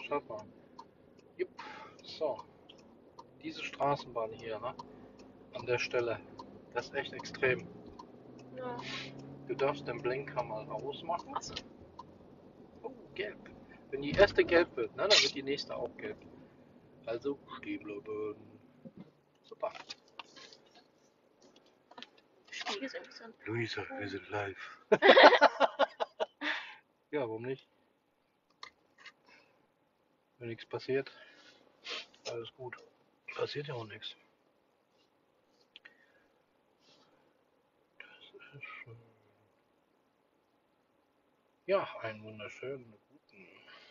Schaut mal. Jupp. So. Diese Straßenbahn hier, ne? An der Stelle. Das ist echt extrem. Ja. Du darfst den Blinker mal ausmachen. Achso. Oh, gelb. Wenn die erste gelb wird, ne, dann wird die nächste auch gelb. Also stehen bleiben. Super. Spiegel ist irgendwie so ein. Luisa, wir sind live. Ja, warum nicht? Wenn nichts passiert, alles gut. Passiert ja auch nichts. Das ist schön. Ja, einen wunderschönen guten.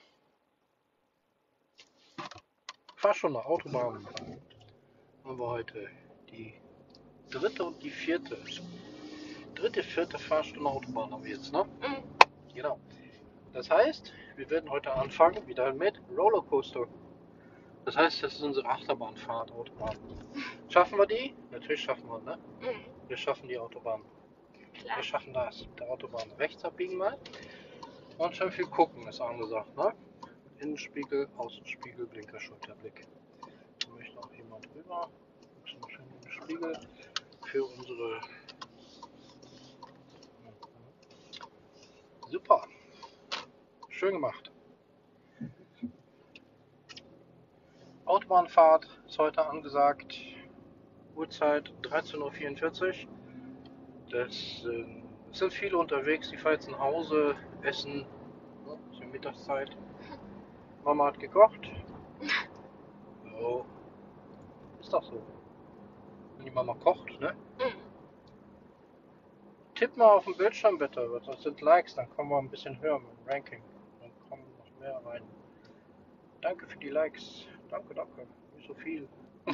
Fahrstunde Autobahn haben wir heute. Die dritte und die vierte. Vierte Fahrstunde Autobahn haben wir jetzt, ne? Mhm. Genau. Das heißt, wir werden heute anfangen wieder mit Rollercoaster. Das heißt, das ist unsere Achterbahnfahrt, Autobahn. Schaffen wir die? Natürlich schaffen wir, ne? Mhm. Wir schaffen die Autobahn. Klar. Wir schaffen das. Mit der Autobahn rechts abbiegen mal. Und schön viel gucken, ist angesagt, ne? Innenspiegel, Außenspiegel, Blinker, Schulterblick. Da möchte auch jemand rüber. Guckst mal schön in den Spiegel für unsere. Super. Schön gemacht. Autobahnfahrt ist heute angesagt. Uhrzeit 13:44 Uhr. Es sind viele unterwegs, die fahren jetzt nach Hause, essen. Ne? Ist ja Mittagszeit. Mama hat gekocht. So. Ist doch so. Wenn die Mama kocht, ne? Mhm. Tipp mal auf dem Bildschirm bitte. Das sind Likes, dann kommen wir ein bisschen höher mit dem Ranking. Dann kommen noch mehr rein. Danke für die Likes. Danke, danke. Nicht so viel.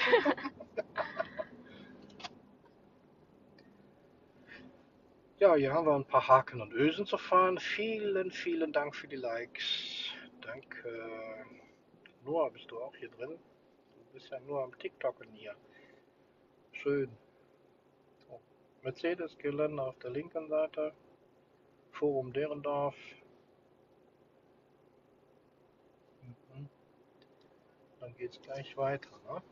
Ja, hier haben wir ein paar Haken und Ösen zu fahren. Vielen, vielen Dank für die Likes. Danke. Noah, bist du auch hier drin? Du bist ja nur am TikToken hier. Schön. So. Mercedes-Gelände auf der linken Seite. Forum Derendorf. Mhm. Dann geht es gleich weiter. Ne?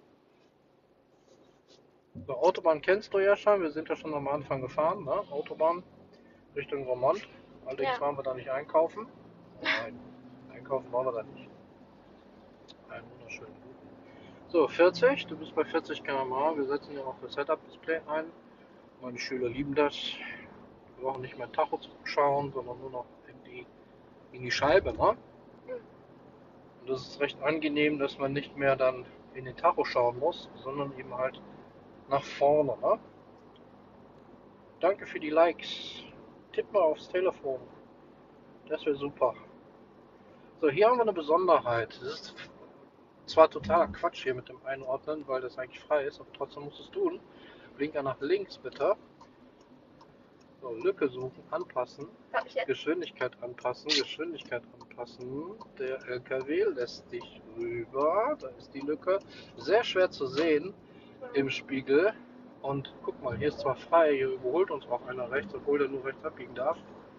So, Autobahn kennst du ja schon. Wir sind ja schon am Anfang gefahren. Ne? Autobahn Richtung Vermont. Allerdings Ja. waren wir da nicht einkaufen. Nein, einkaufen waren wir da nicht. Einen wunderschönen guten. So, 40. Du bist bei 40 km/h. Wir setzen ja auch das Setup-Display ein. Meine Schüler lieben das. Wir brauchen nicht mehr Tacho zu schauen, sondern nur noch in die Scheibe. Ne? Mhm. Und das ist recht angenehm, dass man nicht mehr dann in den Tacho schauen muss, sondern eben halt nach vorne. Ne? Danke für die Likes. Tipp mal aufs Telefon. Das wäre super. So, hier haben wir eine Besonderheit. Das ist zwar totaler Quatsch hier mit dem Einordnen, weil das eigentlich frei ist, aber trotzdem musst du es tun. Blinker nach links bitte. So, Lücke suchen, anpassen. Hab ich jetzt? Geschwindigkeit anpassen, Geschwindigkeit anpassen. Der LKW lässt dich rüber. Da ist die Lücke. Sehr schwer zu sehen im Spiegel. Und guck mal, hier ist zwar frei, hier überholt uns auch einer rechts, obwohl der nur rechts abbiegen darf.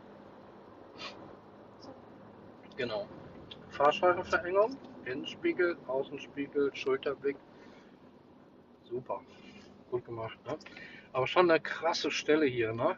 Genau. Fahrscheinverengung, Innenspiegel, Außenspiegel, Schulterblick. Super. Gut gemacht, ne? Aber schon eine krasse Stelle hier, ne?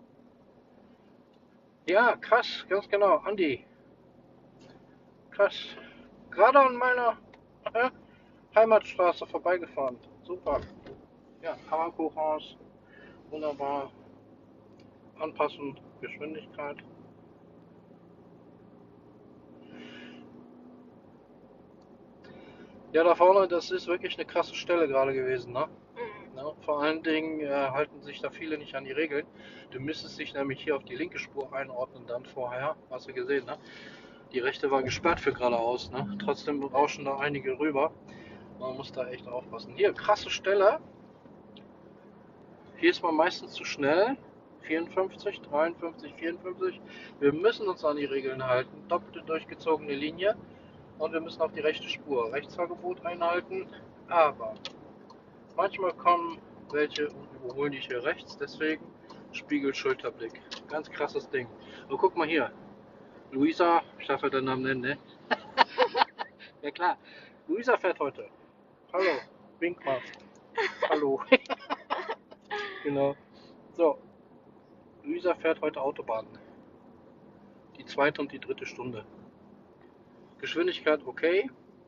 Ja, krass, ganz genau. Andi, krass. Gerade an meiner Heimatstraße vorbeigefahren. Super. Ja, Hammerkuchhaus. Wunderbar. Anpassen, Geschwindigkeit. Ja, da vorne, das ist wirklich eine krasse Stelle gerade gewesen, ne? Mhm. Ja, vor allen Dingen halten sich da viele nicht an die Regeln. Du müsstest dich nämlich hier auf die linke Spur einordnen dann vorher. Hast du gesehen, ne? Die rechte war gesperrt für geradeaus, ne? Trotzdem rauschen da einige rüber. Man muss da echt aufpassen. Hier, krasse Stelle. Hier ist man meistens zu schnell. 54, 53, 54. Wir müssen uns an die Regeln halten. Doppelte durchgezogene Linie. Und wir müssen auf die rechte Spur. Rechtsfahrgebot einhalten. Aber manchmal kommen welche und überholen dich hier rechts. Deswegen Spiegel, Schulterblick. Ganz krasses Ding. Und guck mal hier. Luisa, ich darf ja deinen Namen nennen, ne? Ja klar. Luisa fährt heute. Hallo. Wink mal. Hallo. Genau. So. Luisa fährt heute Autobahn. Die zweite und die dritte Stunde. Geschwindigkeit okay.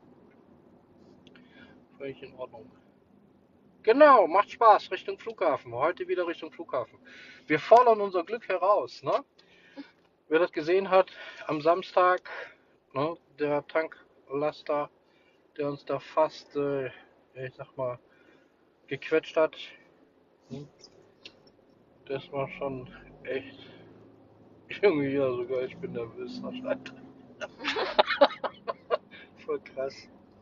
Völlig in Ordnung. Genau, macht Spaß. Richtung Flughafen. Heute wieder Richtung Flughafen. Wir fordern unser Glück heraus. Ne? Wer das gesehen hat, am Samstag, ne, der Tanklaster, der uns da fast, ich sag mal, gequetscht hat, ne, das war schon echt irgendwie ja sogar, ich bin nervös. Voll krass.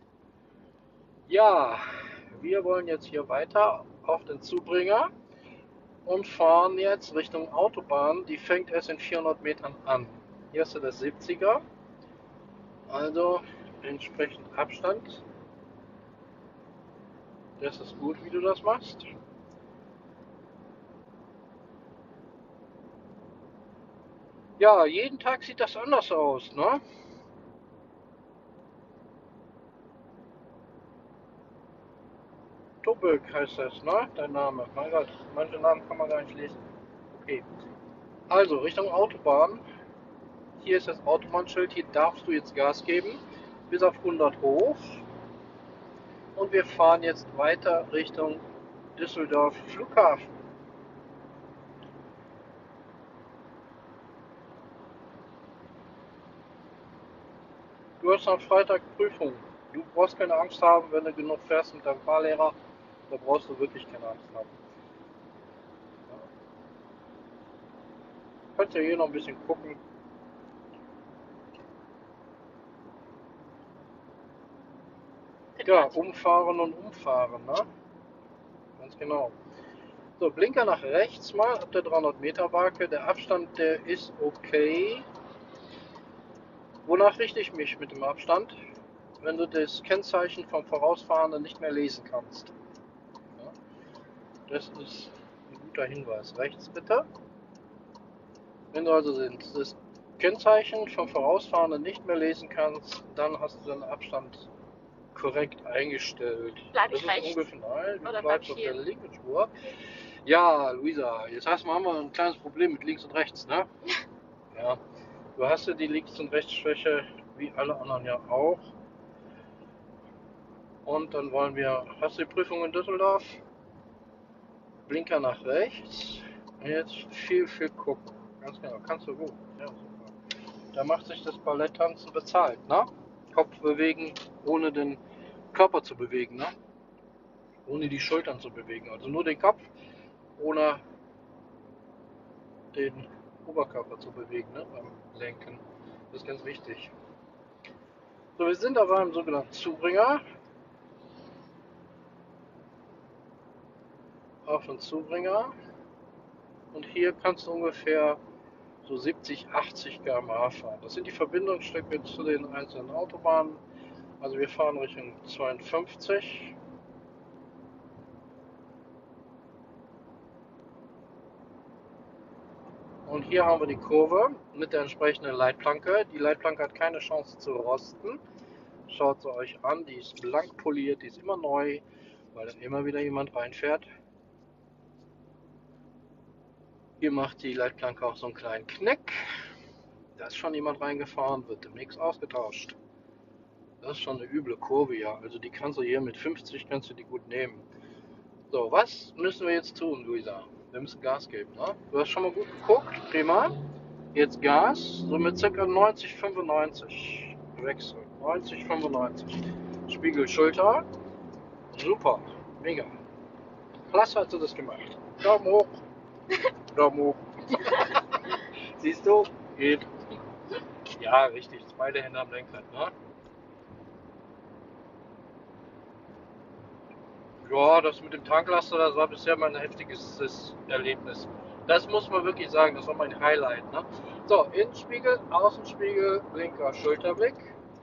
Ja, wir wollen jetzt hier weiter auf den Zubringer und fahren jetzt Richtung Autobahn. Die fängt erst in 400 Metern an. Hier hast du das 70er, also entsprechend Abstand. Das ist gut, wie du das machst. Ja, jeden Tag sieht das anders aus, ne? Tobök heißt das, ne? Dein Name. Mein Gott, manche Namen kann man gar nicht lesen. Okay. Also, Richtung Autobahn. Hier ist das Autobahnschild. Hier darfst du jetzt Gas geben. Bis auf 100 hoch. Und wir fahren jetzt weiter Richtung Düsseldorf Flughafen. Du hast am Freitag Prüfung. Du brauchst keine Angst haben, wenn du genug fährst mit deinem Fahrlehrer. Da brauchst du wirklich keine Angst haben. Ja. Kannst ja hier noch ein bisschen gucken. Ja, umfahren und umfahren, ne? Ganz genau. So, Blinker nach rechts mal ab der 300 Meter Marke. Der Abstand, der ist okay. Wonach richte ich mich mit dem Abstand? Wenn du das Kennzeichen vom Vorausfahrenden nicht mehr lesen kannst. Ja, das ist ein guter Hinweis. Rechts bitte. Wenn du also das Kennzeichen vom Vorausfahrenden nicht mehr lesen kannst, dann hast du den Abstand korrekt eingestellt. Bleib Das ich ist rechts? ungefähr, nein, du Oder bleibst bleib auf ich der hier? linken Spur. Okay. Ja, Luisa, jetzt haben wir ein kleines Problem mit links und rechts, ne? Ja, du hast ja die Links- und Rechtsschwäche, wie alle anderen ja auch. Und dann wollen wir, hast du die Prüfung in Düsseldorf? Blinker nach rechts. Und jetzt viel gucken. Ganz genau, kannst du gut. Ja, super. Da macht sich das Balletttanzen bezahlt, ne? Kopf bewegen, ohne den Körper zu bewegen, ne? Ohne die Schultern zu bewegen. Also nur den Kopf, ohne den Oberkörper zu bewegen, ne? Beim Lenken. Das ist ganz wichtig. So, wir sind auf einem sogenannten Zubringer. Auf einen Zubringer. Und hier kannst du ungefähr so 70, 80 km/h fahren. Das sind die Verbindungsstücke zu den einzelnen Autobahnen. Also wir fahren Richtung 52. Und hier haben wir die Kurve mit der entsprechenden Leitplanke. Die Leitplanke hat keine Chance zu rosten. Schaut sie euch an, die ist blank poliert, die ist immer neu, weil dann immer wieder jemand reinfährt. Hier macht die Leitplanke auch so einen kleinen Knick. Da ist schon jemand reingefahren, wird demnächst ausgetauscht. Das ist schon eine üble Kurve, ja. Also die kannst du hier mit 50 kannst du die gut nehmen. So, was müssen wir jetzt tun, Luisa? Wir müssen Gas geben, ne? Du hast schon mal gut geguckt, prima. Jetzt Gas, so mit ca. 90, 95 wechseln. 90, 95. Spiegel Schulter. Super, mega. Klasse hast du das gemacht. Daumen hoch. Daumen hoch. Siehst du? Geht. Ja, richtig. Beide Hände am Lenkrad, ne? Ja, das mit dem Tanklaster, das war bisher mein heftiges Erlebnis. Das muss man wirklich sagen, das war mein Highlight. Ne? So, Innenspiegel, Außenspiegel, Blinker, Schulterblick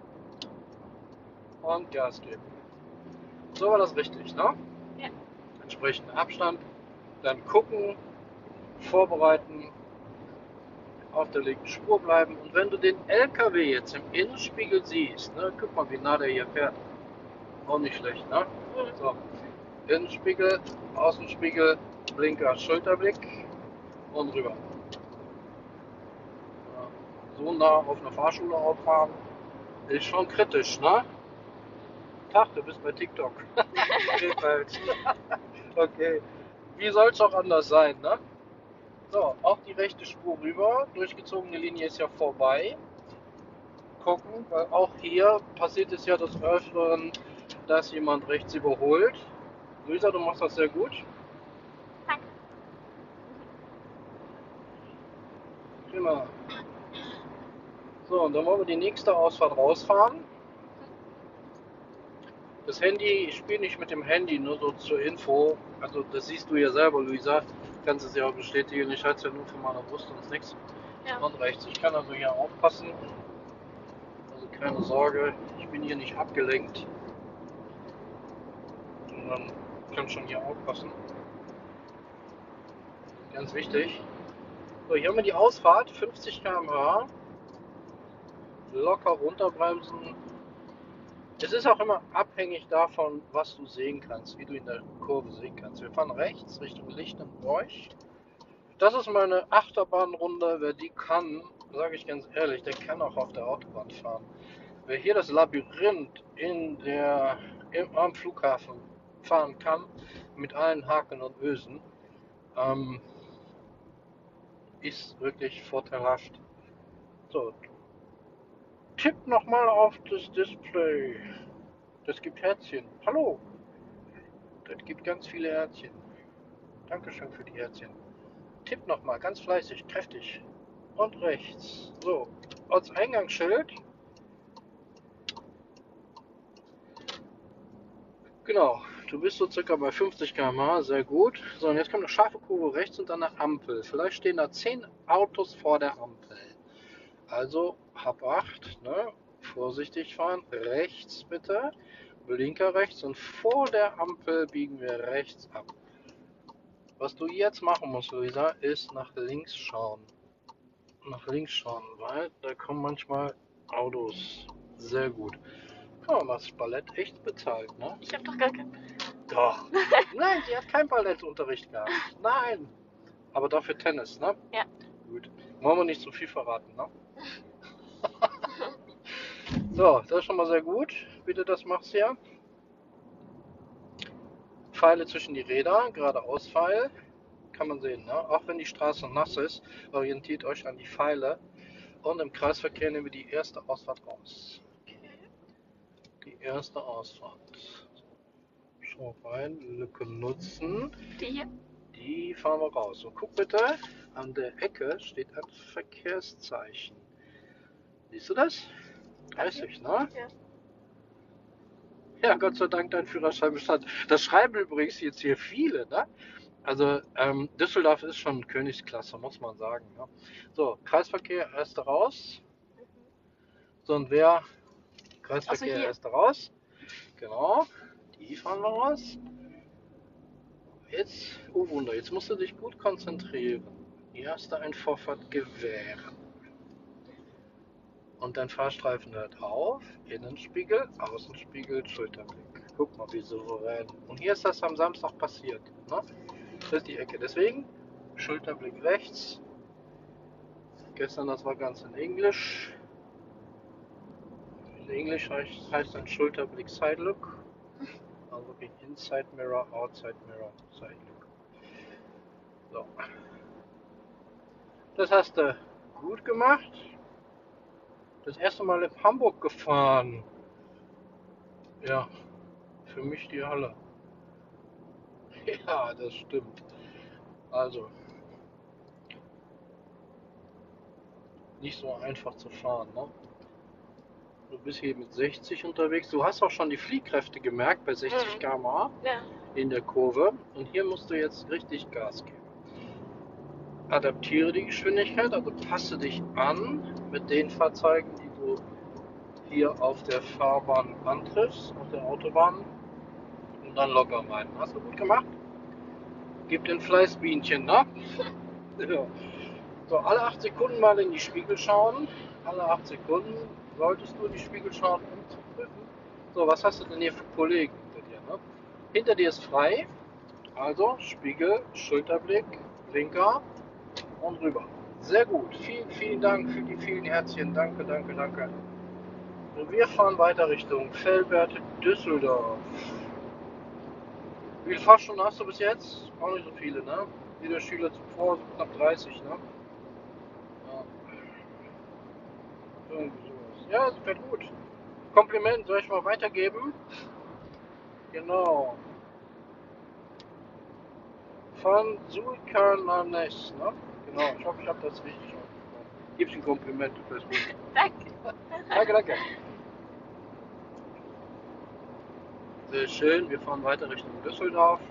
und Gas geben. So war das richtig, ne? Ja. Entsprechend Abstand, dann gucken, vorbereiten auf der linken Spur bleiben. Und wenn du den LKW jetzt im Innenspiegel siehst, ne, guck mal, wie nah der hier fährt. Auch nicht schlecht, ne? So, Innenspiegel, Außenspiegel, Blinker, Schulterblick und rüber. Ja, so nah auf einer Fahrschule auffahren ist schon kritisch, ne? Tag, du bist bei TikTok. Okay. Wie soll es auch anders sein, ne? So, auf die rechte Spur rüber. Durchgezogene Linie ist ja vorbei. Gucken, weil auch hier passiert es ja des Öfteren, dass jemand rechts überholt. Luisa, du machst das sehr gut. Danke. Prima. So, und dann wollen wir die nächste Ausfahrt rausfahren. Das Handy, ich spiele nicht mit dem Handy, nur so zur Info. Also das siehst du ja selber, Luisa. Kannst es ja auch bestätigen. Ich halte es ja nur von meiner Brust und nichts. Ja. Und rechts. Ich kann also hier aufpassen. Also keine Sorge, ich bin hier nicht abgelenkt. Sondern kann schon hier aufpassen. Ganz wichtig. So, hier haben wir die Ausfahrt, 50 km/h. Locker runterbremsen. Es ist auch immer abhängig davon, was du sehen kannst, wie du in der Kurve sehen kannst. Wir fahren rechts Richtung Lichtenbroich. Das ist meine Achterbahnrunde. Wer die kann, sage ich ganz ehrlich, der kann auch auf der Autobahn fahren. Wer hier das Labyrinth am Flughafen fahren kann, mit allen Haken und Ösen, ist wirklich vorteilhaft. So, tipp nochmal auf das Display. Das gibt Herzchen. Hallo. Das gibt ganz viele Herzchen. Dankeschön für die Herzchen. Tipp nochmal, ganz fleißig, kräftig. Und rechts. So, Ortseingangsschild. Genau, du bist so circa bei 50 km/h, sehr gut. So, und jetzt kommt eine scharfe Kurve rechts und dann eine Ampel. Vielleicht stehen da 10 Autos vor der Ampel. Also, hab Acht, ne? Vorsichtig fahren. Rechts bitte. Blinker rechts und vor der Ampel biegen wir rechts ab. Was du jetzt machen musst, Luisa, ist nach links schauen. Nach links schauen, weil da kommen manchmal Autos. Sehr gut. Oh, das Ballett echt bezahlt, ne? Ich hab doch gar keinen. Doch. Nein, sie hat keinen Ballettunterricht gehabt. Nein. Aber dafür Tennis, ne? Ja. Gut. Wollen wir nicht zu viel verraten, ne? So, das ist schon mal sehr gut, wie du das machst hier. Pfeile zwischen die Räder, geradeaus Pfeil. Kann man sehen, ne? Auch wenn die Straße nass ist, orientiert euch an die Pfeile. Und im Kreisverkehr nehmen wir die erste Ausfahrt raus. Die erste Ausfahrt. Schau rein, Lücke nutzen. Die hier? Die fahren wir raus. Und guck bitte, an der Ecke steht ein Verkehrszeichen. Siehst du das? 30, ne? Ja. Ja, Gott sei Dank dein Führerschein bestand. Das schreiben übrigens jetzt hier viele, ne? Also Düsseldorf ist schon Königsklasse, muss man sagen. Ne? So, Kreisverkehr, erste raus. So, und wer? Kreisverkehr, hier. erste raus. Genau, die fahren wir raus. Jetzt, oh Wunder, jetzt musst du dich gut konzentrieren. Hier hast du ein Vorfahrt gewähren. Und dein Fahrstreifen hört auf. Innenspiegel, Außenspiegel, Schulterblick. Guck mal, wie souverän. Und hier ist das am Samstag passiert. Ne? Das ist die Ecke. Deswegen Schulterblick rechts. Gestern, das war ganz in Englisch. In Englisch heißt ein Schulterblick Side Look. Also wie Inside Mirror, Outside Mirror, Side Look. So. Das hast du gut gemacht. Das erste Mal in Hamburg gefahren. Ja, für mich die Hölle. Ja, das stimmt. Also, nicht so einfach zu fahren, ne? Du bist hier mit 60 unterwegs. Du hast auch schon die Fliehkräfte gemerkt bei 60 km/h Ja. in der Kurve. Und hier musst du jetzt richtig Gas geben. Adaptiere die Geschwindigkeit, also passe dich an mit den Fahrzeugen, die du hier auf der Fahrbahn antriffst, auf der Autobahn. Und dann locker rein. Hast du gut gemacht? Gib den Fleißbienchen, ne? Ja. So, alle 8 Sekunden mal in die Spiegel schauen. Alle 8 Sekunden solltest du in die Spiegel schauen, um zu prüfen. So, was hast du denn hier für Kollegen hinter dir? Ne? Hinter dir ist frei. Also Spiegel, Schulterblick, Blinker und rüber. Sehr gut. Vielen, vielen Dank für die vielen Herzchen. Danke, danke, danke. Und wir fahren weiter Richtung Velbert, Düsseldorf. Wie viele Fahrstunden hast du bis jetzt? Auch nicht so viele, ne? Jeder Schüler zuvor, so knapp 30, ne? Ja, irgendwie sowas. Ja, das wäre gut. Kompliment, soll ich mal weitergeben? Genau. Von Sulkananes, ne? Genau, ich hoffe, ich habe das richtig ausgesprochen. Gib's ein Kompliment, du bist gut. Danke. Danke, danke. Sehr schön, wir fahren weiter Richtung Düsseldorf.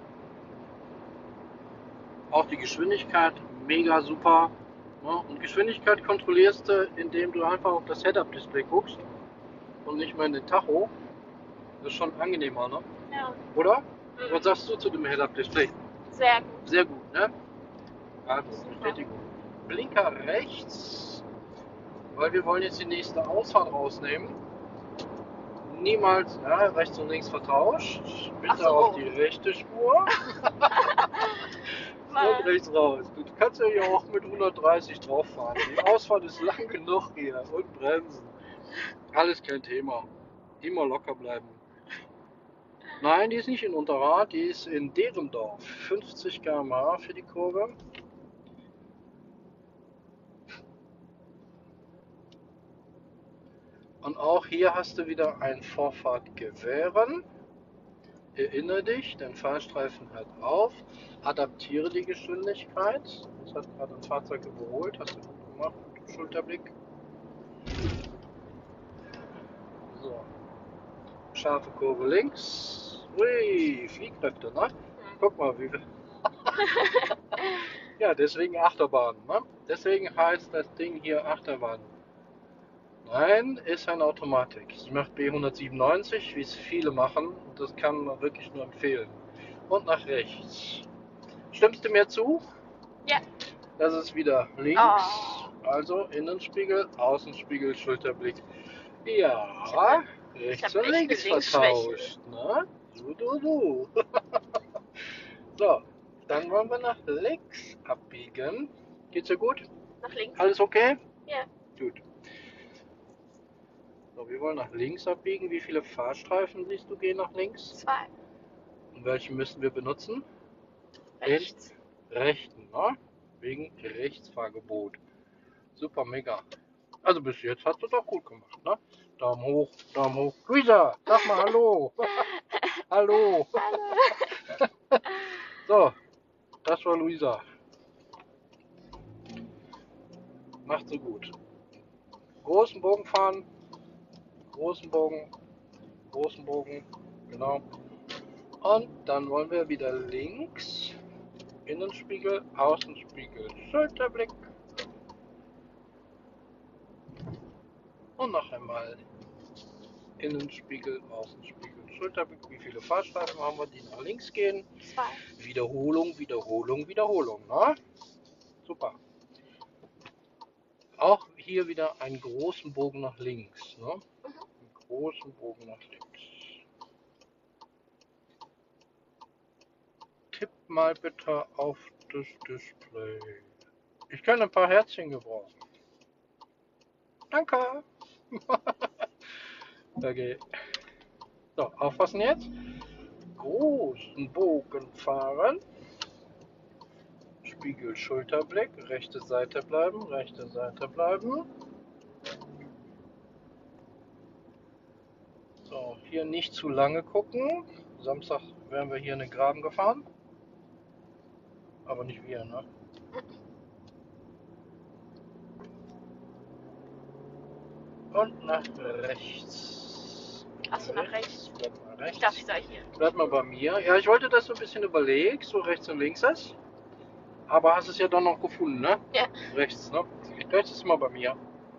Auch die Geschwindigkeit mega super. Ne? Und Geschwindigkeit kontrollierst du, indem du einfach auf das Head-Up-Display guckst und nicht mehr in den Tacho. Das ist schon angenehmer, ne? Ja. Oder? Mhm. Was sagst du zu dem Head-Up-Display? Sehr gut. Sehr gut, ne? Ja, das ist Bestätigung. Blinker rechts, weil wir wollen jetzt die nächste Ausfahrt rausnehmen. Niemals rechts und links vertauscht. Bitte so. auf die rechte Spur und rechts raus. Du kannst ja hier auch mit 130 drauf fahren. Die Ausfahrt ist lang genug hier und bremsen. Alles kein Thema. Immer locker bleiben. Nein, die ist nicht in Unterrad, die ist in Derendorf. 50 km/h für die Kurve. Und auch hier hast du wieder ein Vorfahrt gewähren. Erinnere dich, dein Fahrstreifen hört auf. Adaptiere die Geschwindigkeit. Das hat gerade ein Fahrzeug überholt. Hast du gut gemacht mit dem Schulterblick. So. Scharfe Kurve links. Ui, Fliehkräfte, ne? Guck mal, wie wir. Ja, deswegen Achterbahn, ne? Deswegen heißt das Ding hier Achterbahn. Nein, ist eine Automatik. Sie macht B197, wie es viele machen. Das kann man wirklich nur empfehlen. Und nach rechts. Stimmst du mir zu? Ja. Das ist wieder links. Oh. Also Innenspiegel, Außenspiegel, Schulterblick. Ja, rechts und links vertauscht. Ne? Du. So, dann wollen wir nach links abbiegen. Geht's dir gut? Nach links? Alles okay? Ja. Gut. So, wir wollen nach links abbiegen. Wie viele Fahrstreifen siehst du gehen nach links? 2. Und welche müssen wir benutzen? Rechts. Den rechten, ne? Wegen Rechtsfahrgebot. Super, mega. Also bis jetzt hast du doch gut gemacht, ne? Daumen hoch, Daumen hoch. Luisa, sag mal Hallo. Hallo. Hallo. So, das war Luisa. Macht sie gut. Großen Bogen fahren. Großen Bogen. Großen Bogen. Genau. Und dann wollen wir wieder links. Innenspiegel, Außenspiegel, Schulterblick. Und noch einmal Innenspiegel, Außenspiegel, Schulterblick. Wie viele Fahrstreifen haben wir, die nach links gehen? 2. Wiederholung, Wiederholung, Wiederholung. Ne? Super. Auch hier wieder einen großen Bogen nach links. Ne? Einen großen Bogen nach links. Tipp mal bitte auf das Display. Ich kann ein paar Herzchen gebrauchen. Danke. Okay. So, aufpassen jetzt. Großen Bogen fahren. Spiegel, Schulterblick. Rechte Seite bleiben, rechte Seite bleiben. So, hier nicht zu lange gucken. Samstag wären wir hier in den Graben gefahren. Aber nicht wir, ne? Und nach rechts. Achso, nach rechts. Bleib mal rechts. Ich dachte, ich sei hier. Bleib mal bei mir. Ja, ich wollte, dass du ein bisschen überlegst, so rechts und links ist. Aber hast es ja dann noch gefunden, ne? Ja. Rechts, ne? Rechts ist mal bei mir.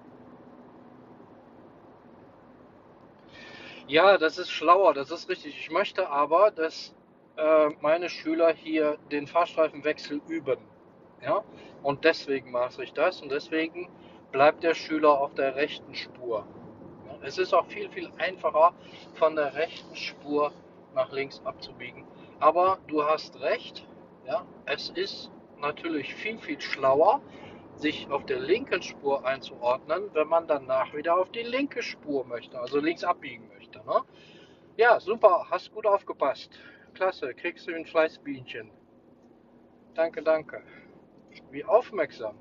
Ja, das ist schlauer, das ist richtig. Ich möchte aber, dass meine Schüler hier den Fahrstreifenwechsel üben. Ja? Und deswegen mache ich das und deswegen bleibt der Schüler auf der rechten Spur. Ja? Es ist auch viel, viel einfacher, von der rechten Spur nach links abzubiegen. Aber du hast recht, ja? Es ist natürlich viel, viel schlauer, sich auf der linken Spur einzuordnen, wenn man danach wieder auf die linke Spur möchte, also links abbiegen möchte. Ne? Ja, super, hast gut aufgepasst. Klasse, kriegst du ein Fleißbienchen. Danke, danke. Wie aufmerksam.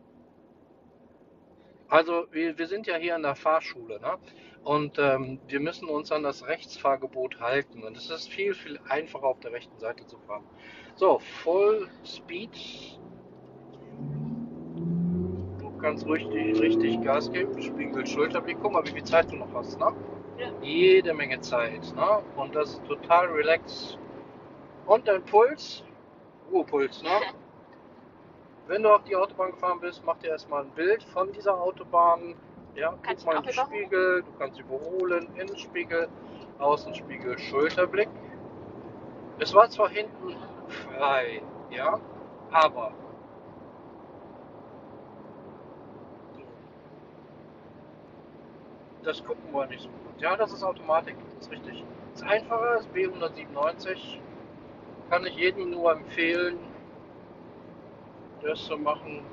Also wir sind ja hier in der Fahrschule, ne? Und wir müssen uns an das Rechtsfahrgebot halten. Und es ist viel, viel einfacher auf der rechten Seite zu fahren. So, Full Speed. Du kannst richtig Gas geben. Spiegel, Schulterblick. Guck mal, wie viel Zeit du noch hast, ne? Ja. Jede Menge Zeit, ne? Und das ist total relaxed. Und dein Puls? Ruhepuls, ne? Wenn du auf die Autobahn gefahren bist, mach dir erstmal ein Bild von dieser Autobahn. Ja, Kannst guck mal du in den auch überholen? Spiegel, du kannst überholen, Innenspiegel, Außenspiegel, Schulterblick. Es war zwar hinten frei, ja, aber das gucken wir nicht so gut. Ja, das ist Automatik, das ist richtig. Das ist einfacher, das B197. Kann ich jedem nur empfehlen, das zu machen.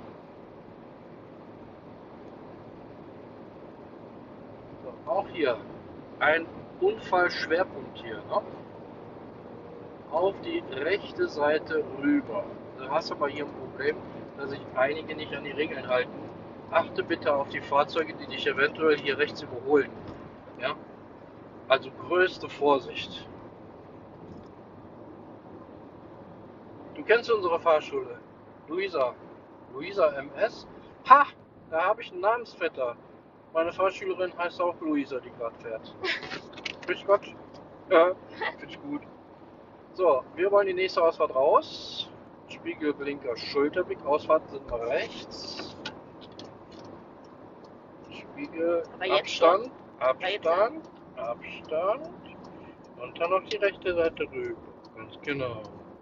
So, auch hier ein Unfallschwerpunkt hier, ne? Auf die rechte Seite rüber. Du hast aber hier ein Problem, dass sich einige nicht an die Regeln halten. Achte bitte auf die Fahrzeuge, die dich eventuell hier rechts überholen. Ja? Also größte Vorsicht. Du kennst unsere Fahrschule. Luisa. Luisa MS. Ha! Da habe ich einen Namensvetter. Meine Fahrschülerin heißt auch Luisa, die gerade fährt. Grüß Gott. Ja, finde ich gut. So, wir wollen die nächste Ausfahrt raus. Spiegel, Blinker, Schulterblick. Ausfahrten sind mal rechts. Spiegel, Aber jetzt Abstand, jetzt Abstand. Und dann auf die rechte Seite rüber. Ganz genau.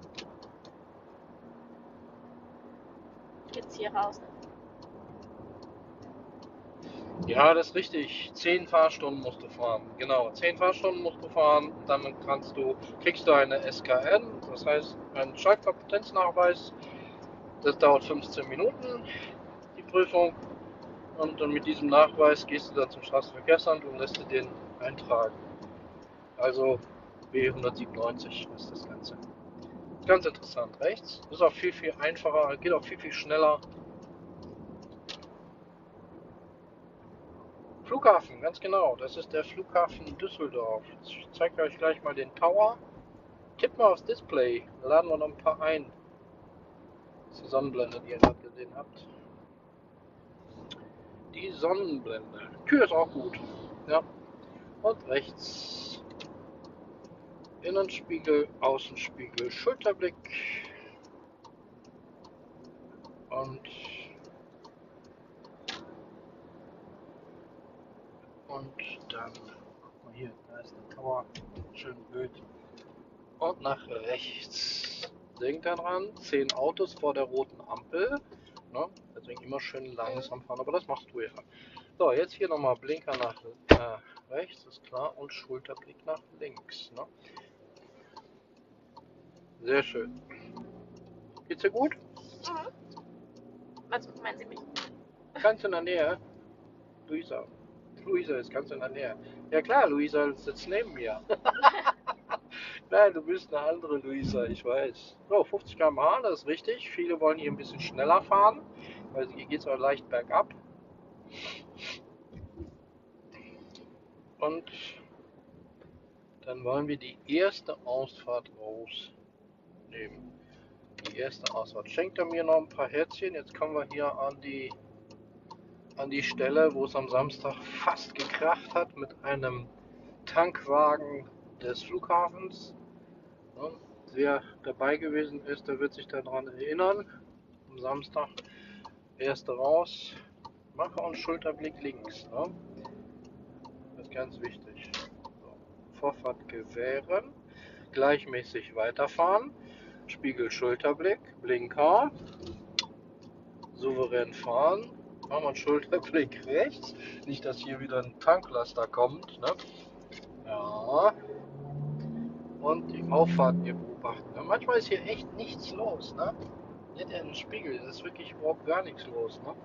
Jetzt hier raus. Ja, das ist richtig. 10 Fahrstunden musst du fahren. Genau, 10 Fahrstunden musst du fahren. Dann kriegst du eine SKN, das heißt einen Schaltkompetenznachweis. Das dauert 15 Minuten, die Prüfung. Und dann mit diesem Nachweis gehst du dann zum Straßenverkehrsamt und lässt dir den eintragen. Also B197 ist das Ganze. Ganz interessant. Rechts ist auch viel, viel einfacher, geht auch viel, viel schneller. Flughafen, ganz genau. Das ist der Flughafen Düsseldorf. Ich zeige euch gleich mal den Tower. Tippt mal aufs Display. Da laden wir noch ein paar ein. Das ist die Sonnenblende, die ihr gerade gesehen habt. Die Sonnenblende. Tür ist auch gut. Ja. Und rechts. Innenspiegel, Außenspiegel, Schulterblick. Und dann, guck mal hier, da ist der Tower. Schön Bild. Und nach rechts. Denkt daran, 10 Autos vor der roten Ampel. Ne? Deswegen immer schön langsam fahren, aber das machst du ja. So, jetzt hier nochmal Blinker nach rechts, ist klar, und Schulterblick nach links. Ne? Sehr schön. Geht's dir gut? Mhm. Was meinen Sie mich? Ganz in der Nähe. Luisa. Luisa ist ganz in der Nähe. Ja klar, Luisa sitzt neben mir. Nein, du bist eine andere Luisa, ich weiß. So, 50 km/h, das ist richtig. Viele wollen hier ein bisschen schneller fahren, weil hier geht es auch leicht bergab. Und dann wollen wir die erste Ausfahrt rausnehmen. Die erste Ausfahrt. Schenkt er mir noch ein paar Herzchen. Jetzt kommen wir hier an die Stelle, wo es am Samstag fast gekracht hat mit einem Tankwagen des Flughafens. Ja, wer dabei gewesen ist, der wird sich daran erinnern. Am Samstag erste raus, Mache und Schulterblick links. Ne? Das ist ganz wichtig. So. Vorfahrt gewähren, gleichmäßig weiterfahren, Spiegel Schulterblick, Blinker souverän fahren. Machen wir einen Schulterblick rechts. Nicht, dass hier wieder ein Tanklaster kommt. Ne? Ja. Und die Auffahrten hier beobachten. Ne? Manchmal ist hier echt nichts los. Ne? Hier der Spiegel, das ist wirklich überhaupt gar nichts los. Ne?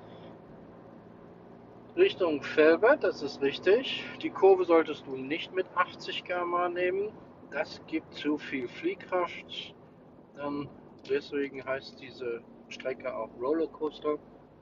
Richtung Velbert, das ist richtig. Die Kurve solltest du nicht mit 80 km/h nehmen. Das gibt zu viel Fliehkraft. Deswegen heißt diese Strecke auch Rollercoaster.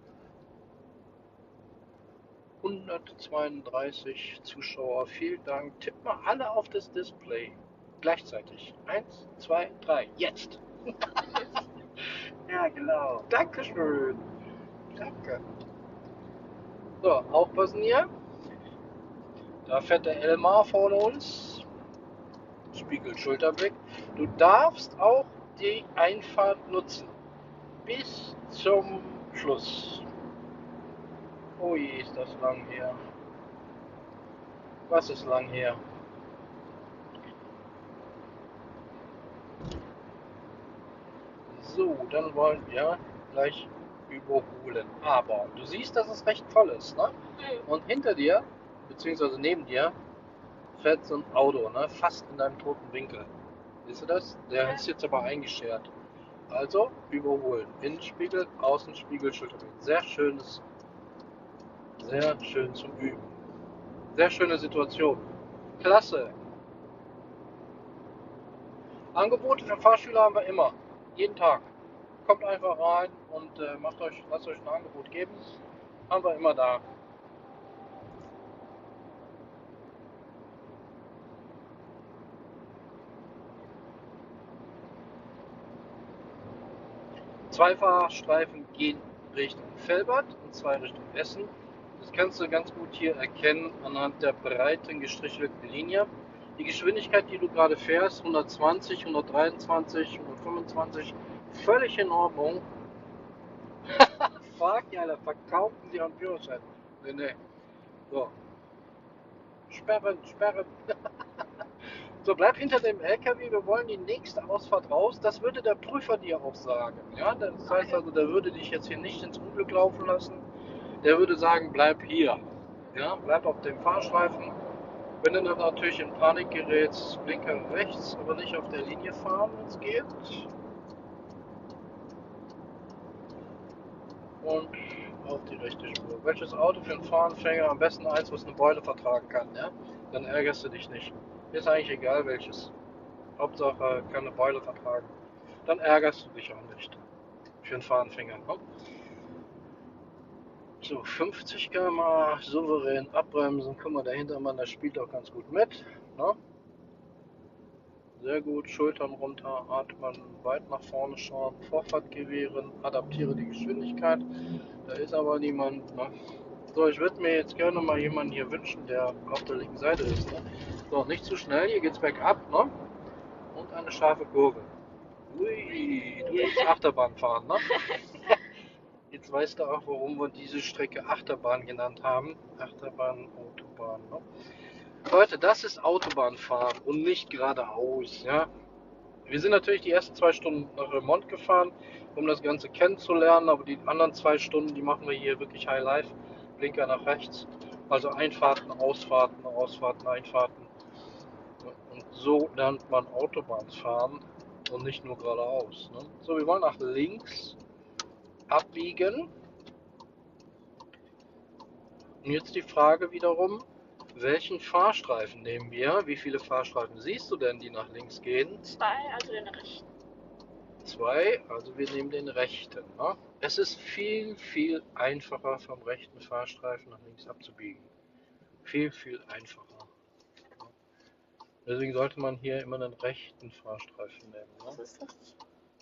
132 Zuschauer, vielen Dank. Tipp mal alle auf das Display. Gleichzeitig. 1, 2, 3, jetzt! Ja, genau. Dankeschön. Danke. So, aufpassen hier. Da fährt der Elmar vor uns. Spiegel, Schulterblick. Du darfst auch die Einfahrt nutzen. Bis zum Schluss. Ui, ist das lang her. Was ist lang her? So, dann wollen wir gleich überholen. Aber du siehst, dass es recht voll ist, ne? Und hinter dir, beziehungsweise neben dir, fährt so ein Auto, ne? Fast in deinem toten Winkel. Siehst du das? Der ist jetzt aber eingeschert. Also überholen. Innenspiegel, Außenspiegel, Schulterblick. Sehr schönes, sehr schön zum Üben. Sehr schöne Situation. Klasse. Angebote für Fahrschüler haben wir immer. Jeden Tag. Kommt einfach rein und lasst euch ein Angebot geben. Haben wir immer da. Zwei Fahrstreifen gehen Richtung Velbert und zwei Richtung Essen. Das kannst du ganz gut hier erkennen anhand der breiten gestrichelten Linie. Die Geschwindigkeit, die du gerade fährst, 120, 123, 125, völlig in Ordnung. Frag ja, Alter, verkaufen Sie einen Führerschein. Nee. So. Sperren, sperren. So, bleib hinter dem LKW, wir wollen die nächste Ausfahrt raus. Das würde der Prüfer dir auch sagen. Ja? Das heißt also, der würde dich jetzt hier nicht ins Unglück laufen lassen. Der würde sagen, bleib hier. Ja? Bleib auf dem Fahrstreifen. Wenn du dann natürlich in Panik gerätst, Blinker rechts, aber nicht auf der Linie fahren, wenn es geht. Und auf die rechte Spur. Welches Auto für einen Fahranfänger? Am besten eins, was eine Beule vertragen kann. Ja? Dann ärgerst du dich nicht. Ist eigentlich egal welches. Hauptsache kann eine Beule vertragen. Dann ärgerst du dich auch nicht. Für einen Fahranfänger. Ne? So, 50 km/h souverän abbremsen. Guck mal, der Hintermann, der spielt auch ganz gut mit. Ne? Sehr gut, Schultern runter, atmen, weit nach vorne schauen, Vorfahrt gewähren, adaptiere die Geschwindigkeit. Da ist aber niemand. Ne? So, ich würde mir jetzt gerne mal jemanden hier wünschen, der auf der linken Seite ist. Ne? So, nicht zu schnell, hier geht's bergab. Ne? Und eine scharfe Kurve. Ui, du willst Achterbahn fahren, ne? Jetzt weißt du auch, warum wir diese Strecke Achterbahn genannt haben. Achterbahn, Autobahn, ne? Leute, das ist Autobahnfahren und nicht geradeaus, ja? Wir sind natürlich die ersten 2 Stunden nach Remont gefahren, um das Ganze kennenzulernen, aber die anderen 2 Stunden, die machen wir hier wirklich High Life. Blinker nach rechts, also Einfahrten, Ausfahrten, Ausfahrten, Einfahrten. Und so lernt man Autobahnfahren und nicht nur geradeaus. Ne? So, wir wollen nach links abbiegen. Und jetzt die Frage wiederum, welchen Fahrstreifen nehmen wir? Wie viele Fahrstreifen siehst du denn, die nach links gehen? 2, also den rechten. 2, also wir nehmen den rechten. Ne? Es ist viel, viel einfacher vom rechten Fahrstreifen nach links abzubiegen. Viel, viel einfacher. Deswegen sollte man hier immer den rechten Fahrstreifen nehmen. Ne? Was ist das?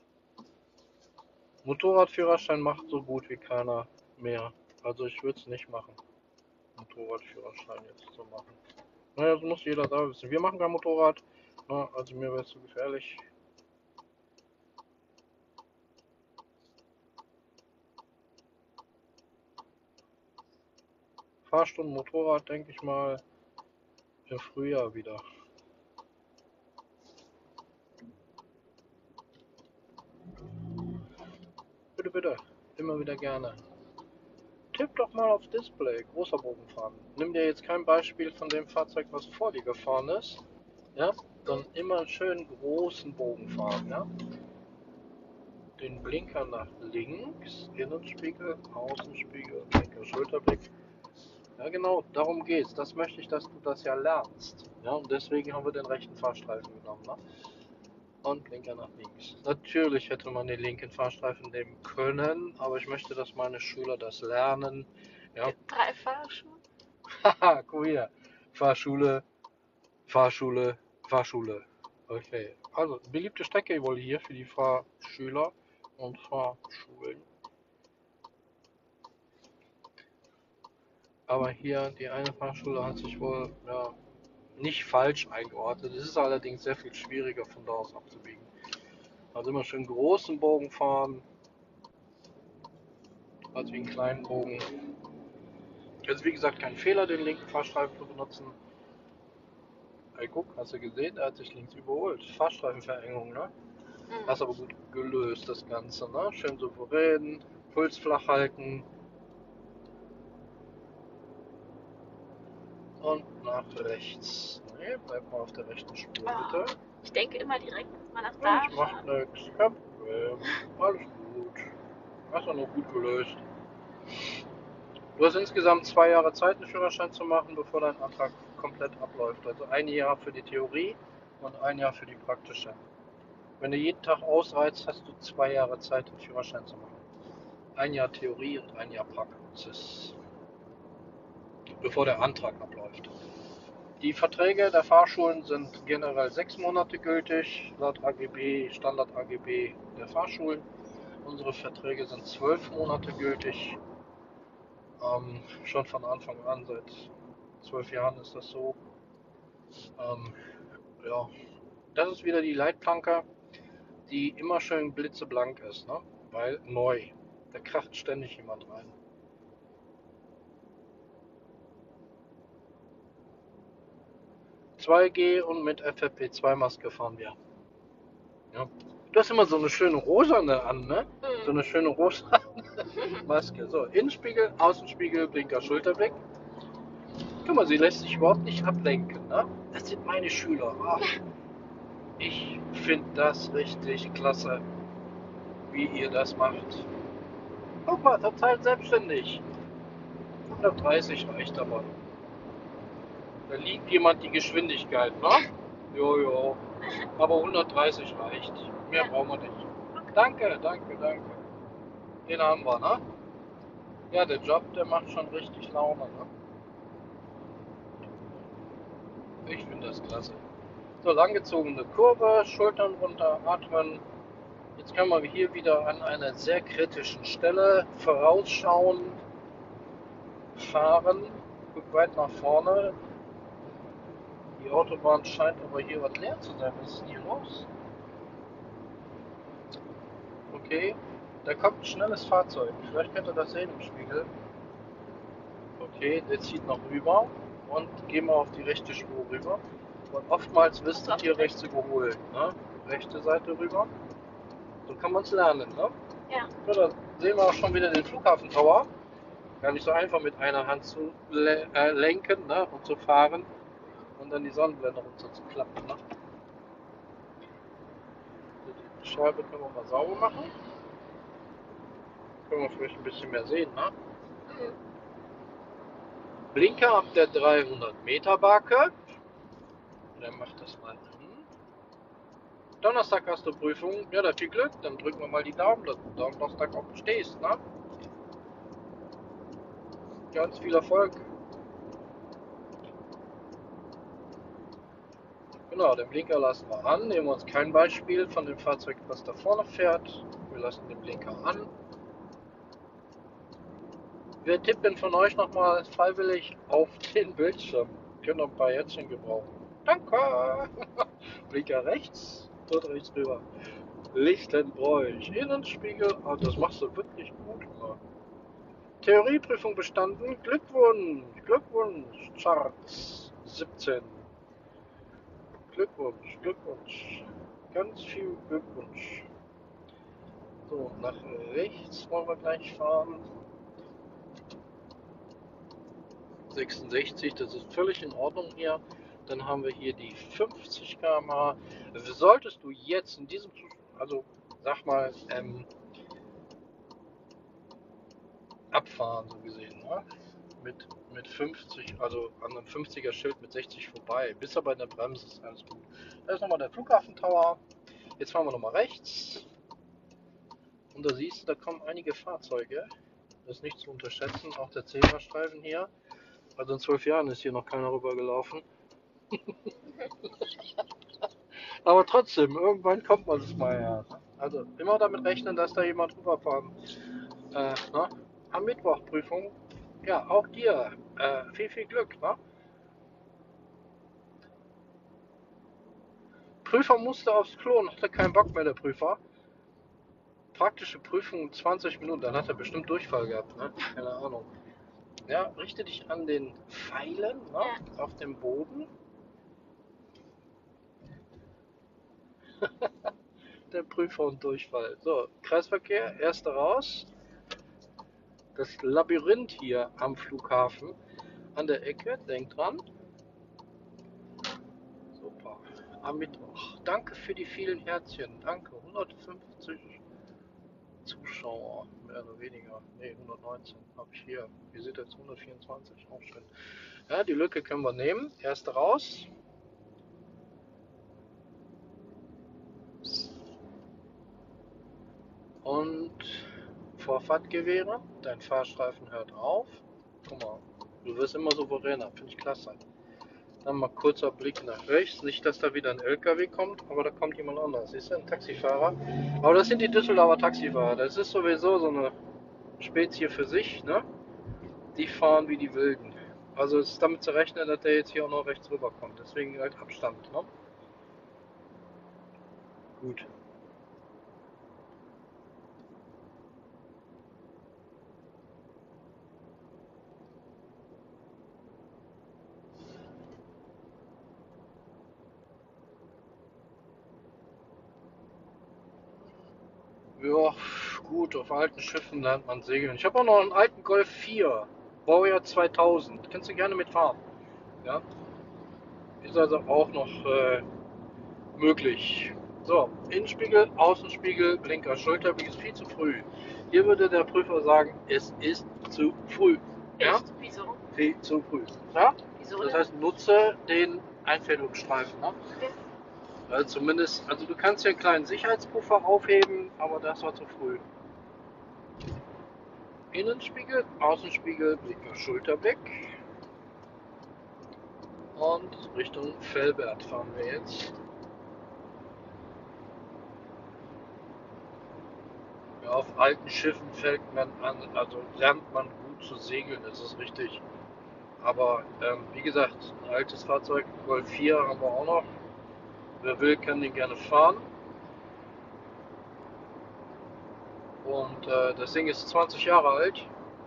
Motorradführerschein macht so gut wie keiner mehr. Also ich würde es nicht machen, Motorradführerschein jetzt zu machen. Naja, das muss jeder da wissen. Wir machen kein Motorrad, na, also mir wäre es zu gefährlich. Fahrstunden Motorrad, denke ich mal, im Frühjahr wieder. Bitte, bitte. Immer wieder gerne. Tipp doch mal aufs Display, großer Bogen fahren. Nimm dir jetzt kein Beispiel von dem Fahrzeug, was vor dir gefahren ist, ja, sondern immer einen schönen großen Bogen fahren, ja. Den Blinker nach links, Innenspiegel, Außenspiegel, Blinker, Schulterblick. Ja genau, darum geht's. Das möchte ich, dass du das ja lernst. Ja, und deswegen haben wir den rechten Fahrstreifen genommen, ne? Und Blinker nach links. Natürlich hätte man den linken Fahrstreifen nehmen können, aber ich möchte, dass meine Schüler das lernen. Ja, Gibt 3 Fahrschuhe. haha, guck hier. Fahrschule, Fahrschule, Fahrschule. Okay, also beliebte Strecke wohl hier für die Fahrschüler und Fahrschulen. Aber hier die eine Fahrschule hat sich wohl ja, nicht falsch eingeordnet. Es ist allerdings sehr viel schwieriger von da aus abzubiegen. Also immer schön großen Bogen fahren, als wie einen kleinen Bogen. Jetzt wie gesagt kein Fehler, den linken Fahrstreifen zu benutzen. Hey, guck, hast du gesehen? Er hat sich links überholt. Fahrstreifenverengung, ne? Hast aber gut gelöst, das Ganze, ne? Schön souverän, Puls flach halten. Und nach rechts. Ne, bleib mal auf der rechten Spur, bitte. Ich denke immer direkt, dass man nach Ja, da das macht nichts, kein Problem. Alles gut. Hast du noch gut gelöst. Du hast insgesamt 2 Jahre Zeit, einen Führerschein zu machen, bevor dein Antrag komplett abläuft. Also ein Jahr für die Theorie und ein Jahr für die praktische. Wenn du jeden Tag ausreizt, hast du 2 Jahre Zeit, einen Führerschein zu machen. Ein Jahr Theorie und ein Jahr Praxis, bevor der Antrag abläuft. Die Verträge der Fahrschulen sind generell 6 Monate gültig, laut AGB, Standard AGB der Fahrschulen. Unsere Verträge sind 12 Monate gültig. Schon von Anfang an, seit 12 Jahren ist das so. Ja, das ist wieder die Leitplanke, die immer schön blitzeblank ist, ne? Weil neu. Da kracht ständig jemand rein. (2G) und mit FFP2-Maske fahren wir. Ja. Du hast immer so eine schöne rosane an, ne? So eine schöne rosane Maske. So, Innenspiegel, Außenspiegel, Blinker, Schulterblick. Guck mal, sie lässt sich überhaupt nicht ablenken, ne? Das sind meine Schüler. Ach, ich finde das richtig klasse, wie ihr das macht. Guck mal, total selbstständig. 130 reicht aber. Da liegt jemand die Geschwindigkeit, ne? Jojo. Aber 130 reicht. Mehr brauchen wir nicht. Danke, danke, danke. Den haben wir, ne? Ja, der Job, der macht schon richtig Laune, ne? Ich finde das klasse. So, langgezogene Kurve, Schultern runter, atmen. Jetzt können wir hier wieder an einer sehr kritischen Stelle vorausschauen, fahren. Guck weit nach vorne. Die Autobahn scheint aber hier was leer zu sein. Was ist denn hier los? Okay, da kommt ein schnelles Fahrzeug. Vielleicht könnt ihr das sehen im Spiegel. Okay, der zieht noch rüber und gehen wir auf die rechte Spur rüber. Und oftmals wisst ihr hier rechts überholen. Ne? Rechte Seite rüber. So kann man es lernen. Ne? Ja. So, da sehen wir auch schon wieder den Flughafen Tower. Gar nicht so einfach mit einer Hand zu lenken, ne? Und zu fahren und dann die Sonnenblende runter zu klappen. Ne? Die Scheibe können wir mal sauber machen. Können wir vielleicht ein bisschen mehr sehen. Ne? Blinker ab der 300 Meter Marke. Der macht das mal an. Donnerstag hast du Prüfung. Ja, da viel Glück. Dann drücken wir mal die Daumen, dass du Donnerstag auch bestehst. Ne? Ganz viel Erfolg. Genau, den Blinker lassen wir an. Nehmen wir uns kein Beispiel von dem Fahrzeug, was da vorne fährt. Wir lassen den Blinker an. Wer tippt denn von euch nochmal freiwillig auf den Bildschirm? Können noch ein paar Herzchen gebrauchen. Danke! Blinker rechts und rechts rüber. Lichtenbräuch, Innenspiegel. Ah, das machst du wirklich gut. Mann. Theorieprüfung bestanden. Glückwunsch, Glückwunsch. Charts 17. Glückwunsch, Glückwunsch. Ganz viel Glückwunsch. So, nach rechts wollen wir gleich fahren. 66, das ist völlig in Ordnung hier. Dann haben wir hier die 50 km/h. Solltest du jetzt in diesem Zustand, also sag mal, abfahren, so gesehen, ne? Mit 50, also an einem 50er Schild mit 60 vorbei, bis aber in der Bremse ist alles gut. Da ist nochmal der Flughafentower. Jetzt fahren wir nochmal rechts. Und da siehst du, da kommen einige Fahrzeuge. Das ist nicht zu unterschätzen, auch der Zebrastreifen hier. Also in 12 Jahren ist hier noch keiner rübergelaufen. Aber trotzdem, irgendwann kommt man es mal her. Also immer damit rechnen, dass da jemand rüberfahren. Ne? Am Mittwoch Prüfung. Ja, auch dir viel Glück. Ne? Prüfer musste aufs Klo und hatte keinen Bock mehr, der Prüfer. Praktische Prüfung 20 Minuten, dann hat er bestimmt Durchfall gehabt. Ne? Keine Ahnung. Ja, richte dich an den Pfeilen, ne? Ja. Auf dem Boden. Der Prüfer und Durchfall. So, Kreisverkehr, erster raus. Das Labyrinth hier am Flughafen an der Ecke, denk dran. Super. Am Mittwoch. Danke für die vielen Herzchen. Danke. 150 Zuschauer, mehr oder weniger. Ne, 119 habe ich hier. Ihr seht jetzt 124, auch schön. Ja, die Lücke können wir nehmen. Erste raus. Und Vorfahrtgewehre. Dein Fahrstreifen hört auf. Guck mal, du wirst immer souveräner. Finde ich klasse. Dann mal kurzer Blick nach rechts. Nicht, dass da wieder ein LKW kommt, aber da kommt jemand anders. Siehst du, ein Taxifahrer. Aber das sind die Düsseldorfer Taxifahrer. Das ist sowieso so eine Spezie für sich, ne? Die fahren wie die Wilden. Also es ist damit zu rechnen, dass der jetzt hier auch noch rechts rüber kommt. Deswegen halt Abstand, ne? Gut. Ja, gut, auf alten Schiffen lernt man segeln. Ich habe auch noch einen alten Golf 4, Baujahr 2000. Kannst du gerne mitfahren. Ja, ist also auch noch möglich. So, Innenspiegel, Außenspiegel, Blinker, Schulterblick ist viel zu früh. Hier würde der Prüfer sagen, es ist zu früh. Ja? Echt? Wieso? Viel zu früh. Ja? Wieso Das denn? heißt, nutze den Einfädelungsstreifen. Ne? Okay. Also zumindest, also du kannst hier einen kleinen Sicherheitspuffer aufheben, aber das war zu früh. Innenspiegel, Außenspiegel, Blinker, Schulterblick. Und Richtung Velbert fahren wir jetzt. Ja, auf alten Schiffen fällt man an, also lernt man gut zu segeln, das ist richtig. Aber wie gesagt, ein altes Fahrzeug, Golf 4 haben wir auch noch. Wer will, kann den gerne fahren. Und das Ding ist 20 Jahre alt.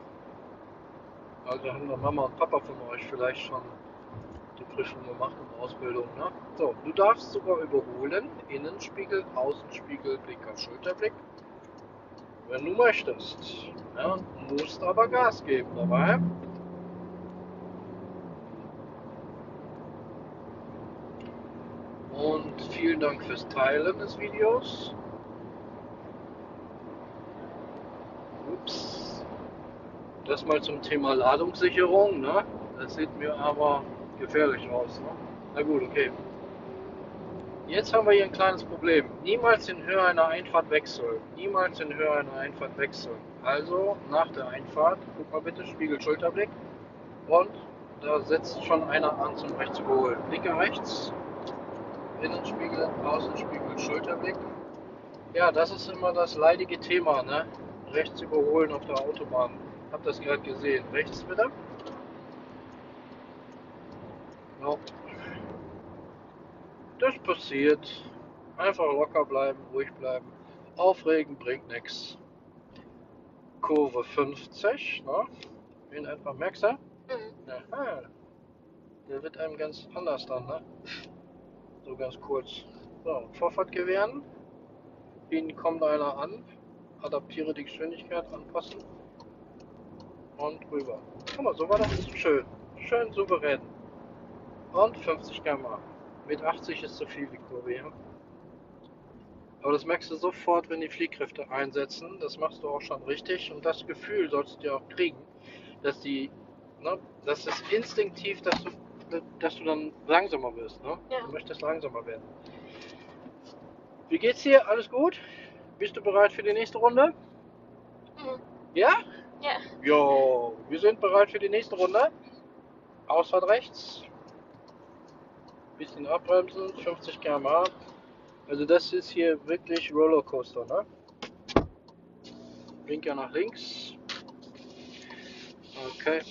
Also haben da Mama und Papa von euch vielleicht schon die Prüfung gemacht und Ausbildung. Ne? So, du darfst sogar überholen. Innenspiegel, Außenspiegel, Blinker, Schulterblick. Wenn du möchtest. Ja, musst aber Gas geben dabei. Und vielen Dank fürs Teilen des Videos. Ups. Das mal zum Thema Ladungssicherung. Ne? Das sieht mir aber gefährlich aus. Ne? Na gut, okay. Jetzt haben wir hier ein kleines Problem. Niemals in Höhe einer Einfahrt wechseln. Niemals in Höhe einer Einfahrt wechseln. Also nach der Einfahrt, guck mal bitte, Spiegel, Schulterblick. Und da setzt schon einer an zum rechts überholen. Blicke rechts, Innenspiegel, Außenspiegel, Schulterblick. Ja, das ist immer das leidige Thema, ne? Rechts überholen auf der Autobahn. Hab das gerade gesehen. Rechts bitte. Ja. Das passiert. Einfach locker bleiben, ruhig bleiben. Aufregen bringt nichts. Kurve 50, ne? In etwa, merkst du? Mhm. Aha. Der wird einem ganz anders dann, ne? So ganz kurz. So, Vorfahrt gewähren. Ihnen kommt einer an. adaptiere die Geschwindigkeit, anpassen und rüber. Guck mal, so war das schön. Schön souverän. Und 50 km/h. Mit 80 ist zu viel die Kurve, ja. Aber das merkst du sofort, wenn die Fliehkräfte einsetzen. Das machst du auch schon richtig. Und das Gefühl sollst du ja auch kriegen, dass die, ne, das ist instinktiv, dass du dann langsamer wirst. Ne? Ja. Du möchtest langsamer werden. Wie geht's dir? Alles gut? Bist du bereit für die nächste Runde? Mhm. Ja? Ja. Jo, wir sind bereit für die nächste Runde. Ausfahrt rechts. Bisschen abbremsen, 50 km/h. Also das ist hier wirklich Rollercoaster, ne? Blinker nach links. Okay.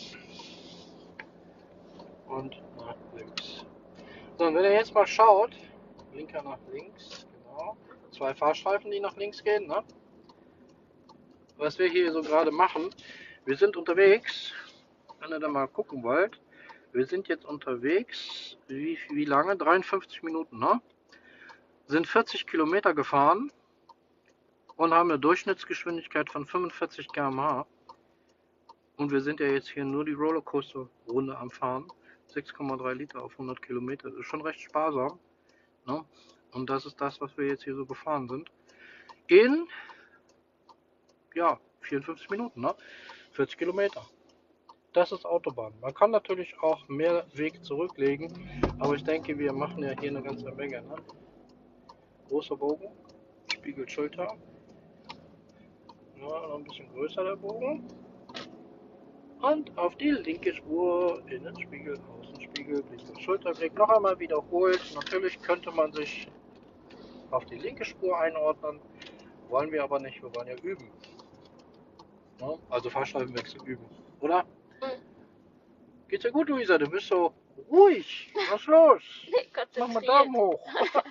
Und nach links. So, und wenn ihr jetzt mal schaut, Blinker nach links, genau. 2 Fahrstreifen, die nach links gehen, ne? Was wir hier so gerade machen, wir sind unterwegs, wenn ihr da mal gucken wollt. Wir sind jetzt unterwegs, wie lange? 53 Minuten, ne? Sind 40 Kilometer gefahren und haben eine Durchschnittsgeschwindigkeit von 45 km/h. Und wir sind ja jetzt hier nur die Rollercoaster-Runde am Fahren. 6,3 Liter auf 100 Kilometer. Das ist schon recht sparsam. Ne? Und das ist das, was wir jetzt hier so gefahren sind. In, ja, 54 Minuten, ne? 40 Kilometer. Das ist Autobahn. Man kann natürlich auch mehr Weg zurücklegen, aber ich denke, wir machen ja hier eine ganze Menge. Ne? Großer Bogen, spiegelt Schulter. Ja, noch ein bisschen größer der Bogen. Und auf die linke Spur, Innenspiegel, Außenspiegel, Blick, Schulterblick. Noch einmal wiederholt. Natürlich könnte man sich auf die linke Spur einordnen. Wollen wir aber nicht, wir wollen ja üben. Ja, also Fahrstreifenwechsel üben, oder? Mhm. Geht's dir gut, Luisa? Du bist so ruhig. Was ist los? Mach mal Konzentriert. Daumen hoch.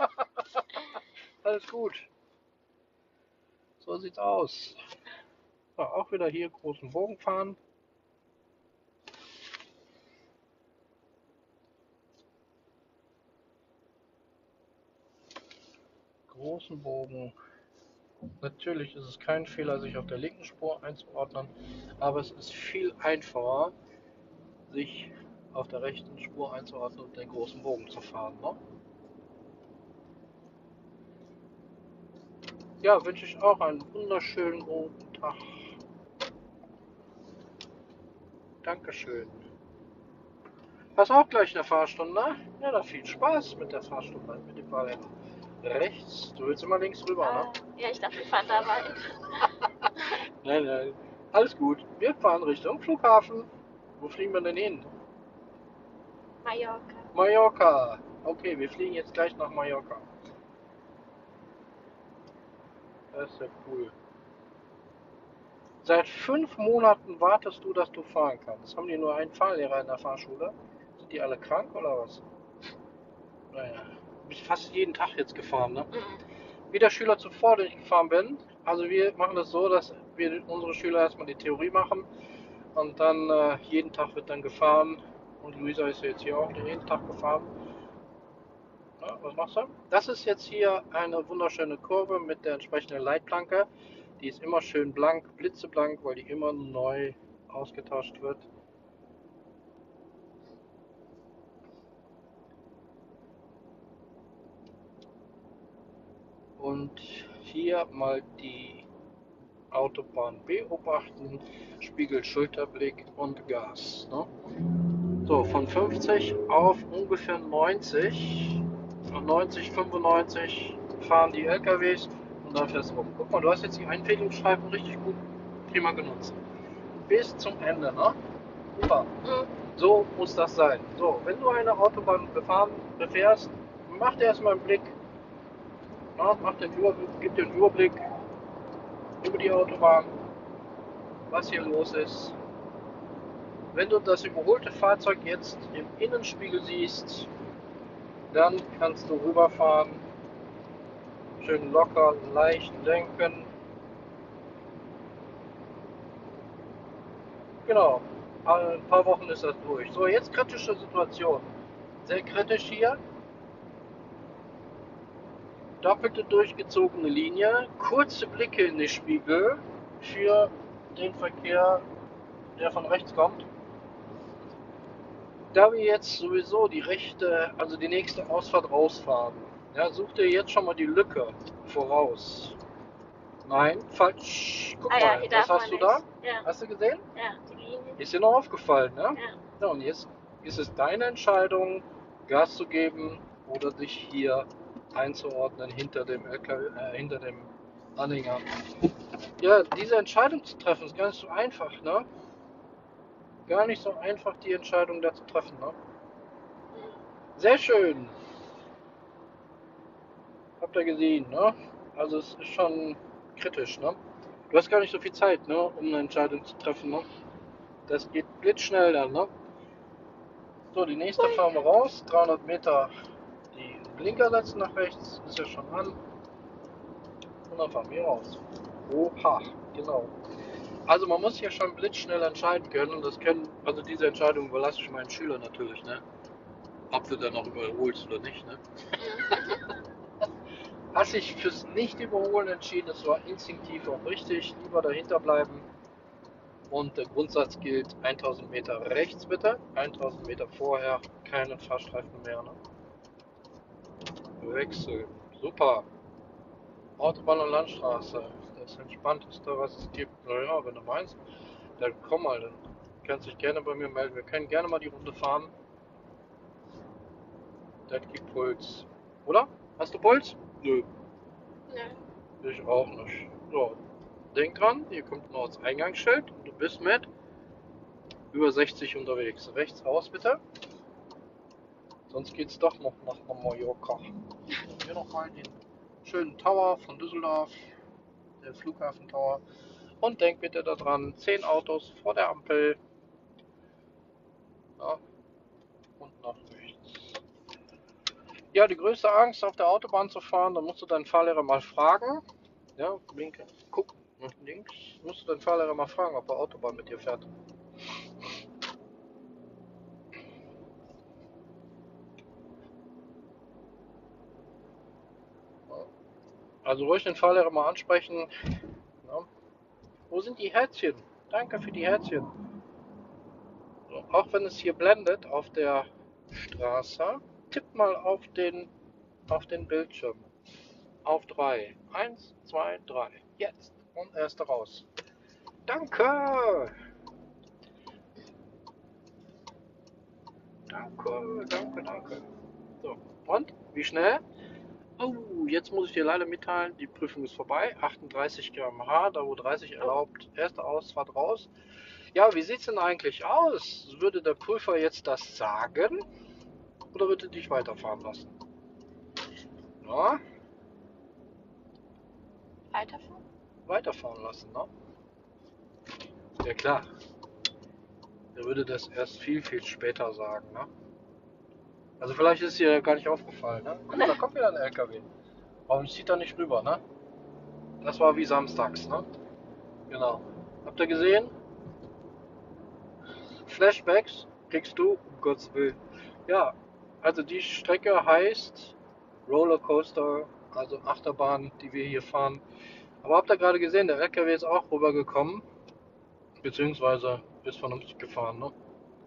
Alles gut. So sieht's aus. So, auch wieder hier großen Bogen fahren. Großen Bogen. Natürlich ist es kein Fehler, sich auf der linken Spur einzuordnen, aber es ist viel einfacher, sich auf der rechten Spur einzuordnen und den großen Bogen zu fahren. Ne? Ja, wünsche ich auch einen wunderschönen guten Tag. Dankeschön. Hast auch gleich eine Fahrstunde? Ja, dann viel Spaß mit der Fahrstunde, mit dem Fahrrad. Rechts, du willst immer links rüber, ne? Ja, ich dachte, wir fahren da weit. Nein, nein, alles gut. Wir fahren Richtung Flughafen. Wo fliegen wir denn hin? Mallorca. Mallorca. Okay, wir fliegen jetzt gleich nach Mallorca. Das ist ja cool. Seit 5 Monaten wartest du, dass du fahren kannst. Haben die nur einen Fahrlehrer in der Fahrschule? Sind die alle krank oder was? Naja, du bist fast jeden Tag jetzt gefahren, ne? Mhm. Wie der Schüler zuvor, den ich gefahren bin. Also wir machen das so, dass wir unsere Schüler erstmal die Theorie machen und dann jeden Tag wird dann gefahren. Und Luisa ist jetzt hier auch jeden Tag gefahren. Na, was machst du? Das ist jetzt hier eine wunderschöne Kurve mit der entsprechenden Leitplanke. Die ist immer schön blank, blitzeblank, weil die immer neu ausgetauscht wird. Und hier mal die Autobahn beobachten, Spiegel, Schulterblick und Gas. Ne? So, von 50 auf ungefähr 90, 90, 95 fahren die LKWs und dann fährst du rum. Guck mal, du hast jetzt die Einfädelungsstreifen richtig gut, prima genutzt. Bis zum Ende, ne? Super. Mhm. So muss das sein. So, wenn du eine Autobahn befährst, mach dir erstmal einen Blick, na, gib dir einen Überblick über die Autobahn, was hier los ist. Wenn du das überholte Fahrzeug jetzt im Innenspiegel siehst, dann kannst du rüberfahren, schön locker, leicht lenken. Genau, ein paar Wochen ist das durch. So, jetzt kritische Situation. Sehr kritisch hier. doppelte durchgezogene Linie, kurze Blicke in die Spiegel für den Verkehr, der von rechts kommt. Da wir jetzt sowieso also die nächste Ausfahrt rausfahren, ja, such dir jetzt schon mal die Lücke voraus. Nein, falsch. Guck Ah ja, mal, hier was darf hast man du da? nicht. Ja, Hast du gesehen? ja, die Linie. Ist dir noch aufgefallen, ne? Ja. Ja, und jetzt ist es deine Entscheidung, Gas zu geben oder dich hier einzuordnen hinter dem LKW, hinter dem Anhänger. Ja, diese Entscheidung zu treffen ist gar nicht so einfach, ne? Gar nicht so einfach, die Entscheidung da zu treffen, ne? Sehr schön. Habt ihr gesehen, ne? Also es ist schon kritisch, ne? Du hast gar nicht so viel Zeit, ne, um eine Entscheidung zu treffen, ne? Das geht blitzschnell dann, ne? So, die nächste fahren wir raus. 300 Meter die Blinker setzen nach rechts. Ist ja schon an. Und dann fahren wir raus. Oha, genau. Also man muss hier schon blitzschnell entscheiden können. Und also diese Entscheidung überlasse ich meinen Schülern natürlich, ne? Ob du dann noch überholst oder nicht, ne? Hast dich fürs Nicht-Überholen entschieden. Das war instinktiv auch richtig. Lieber dahinter bleiben. Und der Grundsatz gilt 1000 Meter rechts bitte. 1000 Meter vorher keine Fahrstreifen mehr, ne? Wechsel. Super. Autobahn und Landstraße. Das Entspannteste, was es gibt. Naja, wenn du meinst, dann komm mal, dann kannst du dich gerne bei mir melden. Wir können gerne mal die Runde fahren. Das gibt Puls. Oder? Hast du Puls? Nö. Ja. Ich auch nicht. So. Denk dran, hier kommt noch das Eingangsschild und du bist mit über 60 unterwegs. Rechts raus bitte. Sonst geht's doch noch nach Mallorca. Hier noch mal den schönen Tower von Düsseldorf. Der Flughafen Tower. Und denk bitte daran, 10 Autos vor der Ampel. Ja, und nach rechts. Ja, die größte Angst, auf der Autobahn zu fahren, da musst du deinen Fahrlehrer mal fragen. Ja, blinke, guck nach links. Musst du deinen Fahrlehrer mal fragen, ob er Autobahn mit dir fährt. Ja. Also ruhig den Fahrlehrer mal ansprechen. Ja. Wo sind die Herzchen? Danke für die Herzchen. So, auch wenn es hier blendet auf der Straße, tipp mal auf den Bildschirm. Auf 3. 1, 2, 3. Jetzt. Und erste raus. Danke! Danke, danke, danke. So, und? Wie schnell? Oh, jetzt muss ich dir leider mitteilen, die Prüfung ist vorbei. 38 km/h, da wo 30 erlaubt. Erste Ausfahrt raus. Ja, wie sieht's denn eigentlich aus? Würde der Prüfer jetzt das sagen? Oder würde dich weiterfahren lassen? Ja, Weiterfahren? weiterfahren lassen, ne? Ja klar. Der würde das erst viel, viel später sagen, ne? Also vielleicht ist dir gar nicht aufgefallen, ne? Guck, da kommt wieder ein LKW. Warum zieht er nicht rüber, ne? Das war wie samstags, ne? Genau. Habt ihr gesehen? Flashbacks kriegst du, um Gottes Willen. Ja, also die Strecke heißt Rollercoaster, also Achterbahn, die wir hier fahren. Aber habt ihr gerade gesehen, der LKW ist auch rübergekommen, beziehungsweise ist vernünftig gefahren, ne?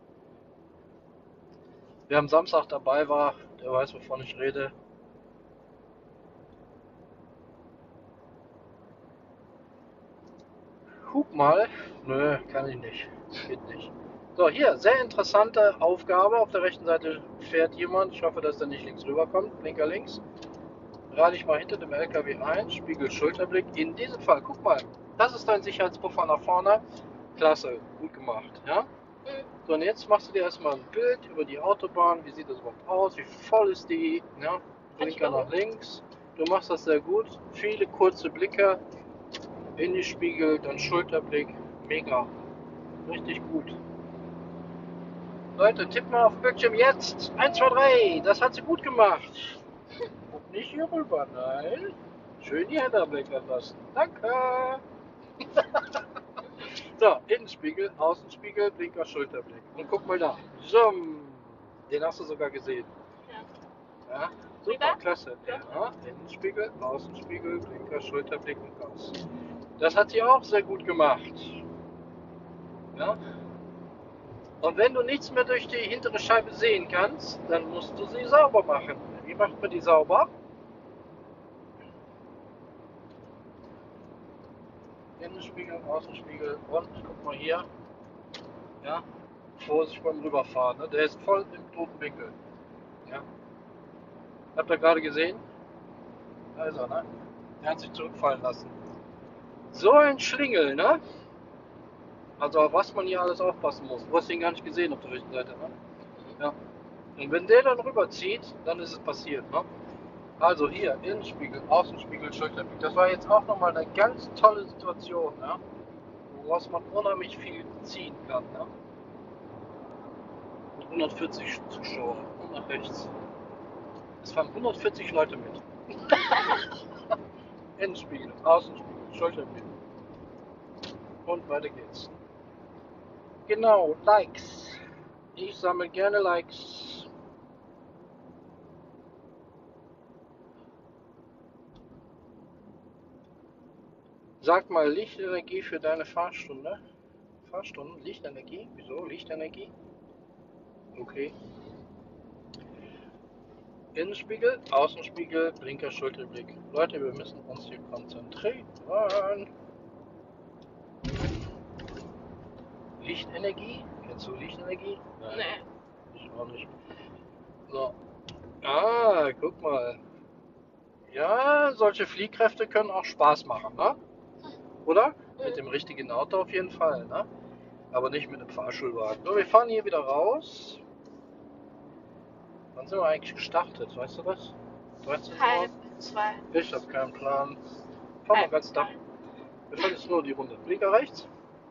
Wer am Samstag dabei war, der weiß, wovon ich rede. Guck mal. Nö, kann ich nicht. Geht nicht. So, hier, sehr interessante Aufgabe. Auf der rechten Seite fährt jemand. Ich hoffe, dass der nicht links rüberkommt. Blinker links. Rate ich mal hinter dem LKW ein. Spiegel Schulterblick. In diesem Fall, guck mal. Das ist dein Sicherheitspuffer nach vorne. Klasse, gut gemacht. Ja? So, und jetzt machst du dir erstmal ein Bild über die Autobahn. Wie sieht das überhaupt aus? Wie voll ist die? Ja? Blinker nach links. Du machst das sehr gut. Viele kurze Blicke in die Spiegel, dann Schulterblick. Mega. Richtig gut. Leute, tipp mal auf den Bildschirm jetzt. 1, 2, 3. Das hat sie gut gemacht. Und nicht hier rüber, nein. Schön die Hände blicken lassen. Danke. So, Innenspiegel, Außenspiegel, Blinker, Schulterblick. Und guck mal da. Zoom. Den hast du sogar gesehen. Ja. Ja? Super, Wieder? klasse. Ja. Ja, Innenspiegel, Außenspiegel, Blinker, Schulterblick und aus. Das hat sie auch sehr gut gemacht. Ja? Und wenn du nichts mehr durch die hintere Scheibe sehen kannst, dann musst du sie sauber machen. Wie macht man die sauber? Innenspiegel, Außenspiegel und guck mal hier. Ja, Vorsicht beim Rüberfahren. Ne? Der ist voll im toten Winkel. Ja. Habt ihr gerade gesehen? Da ist er, ne? Der hat sich zurückfallen lassen. So ein Schlingel, ne? Also auf was man hier alles aufpassen muss. Du hast ihn gar nicht gesehen auf der rechten Seite, ne? Ja. Und wenn der dann rüberzieht, dann ist es passiert, ne? Also hier, Innenspiegel, Außenspiegel, Schulterblick. Das war jetzt auch nochmal eine ganz tolle Situation, ne? Woraus man unheimlich viel ziehen kann, ne? Mit 140 Zuschauer und nach rechts. Es fahren 140 Leute mit. Innenspiegel, Außenspiegel, Schulterblick. Und weiter geht's. Genau, Likes. Ich sammle gerne Likes. Sag mal, Lichtenergie für deine Fahrstunde. Fahrstunden? Lichtenergie? Wieso? Lichtenergie? Okay. Innenspiegel, Außenspiegel, Blinker, Schulterblick. Leute, wir müssen uns hier konzentrieren. Lichtenergie? Kennst du Lichtenergie? Nein. Nee. Ich auch nicht. So. Ah, guck mal. Ja, solche Fliehkräfte können auch Spaß machen, ne? Oder? Mit dem richtigen Auto auf jeden Fall, ne? Aber nicht mit einem Fahrschulwagen. So, wir fahren hier wieder raus. Wann sind wir eigentlich gestartet? Weißt du das? 13 Uhr? Halb zwei. Ich habe keinen Plan. Fahren wir Halb ganz da. zwei. Wir fahren jetzt nur die Runde. Blinker rechts.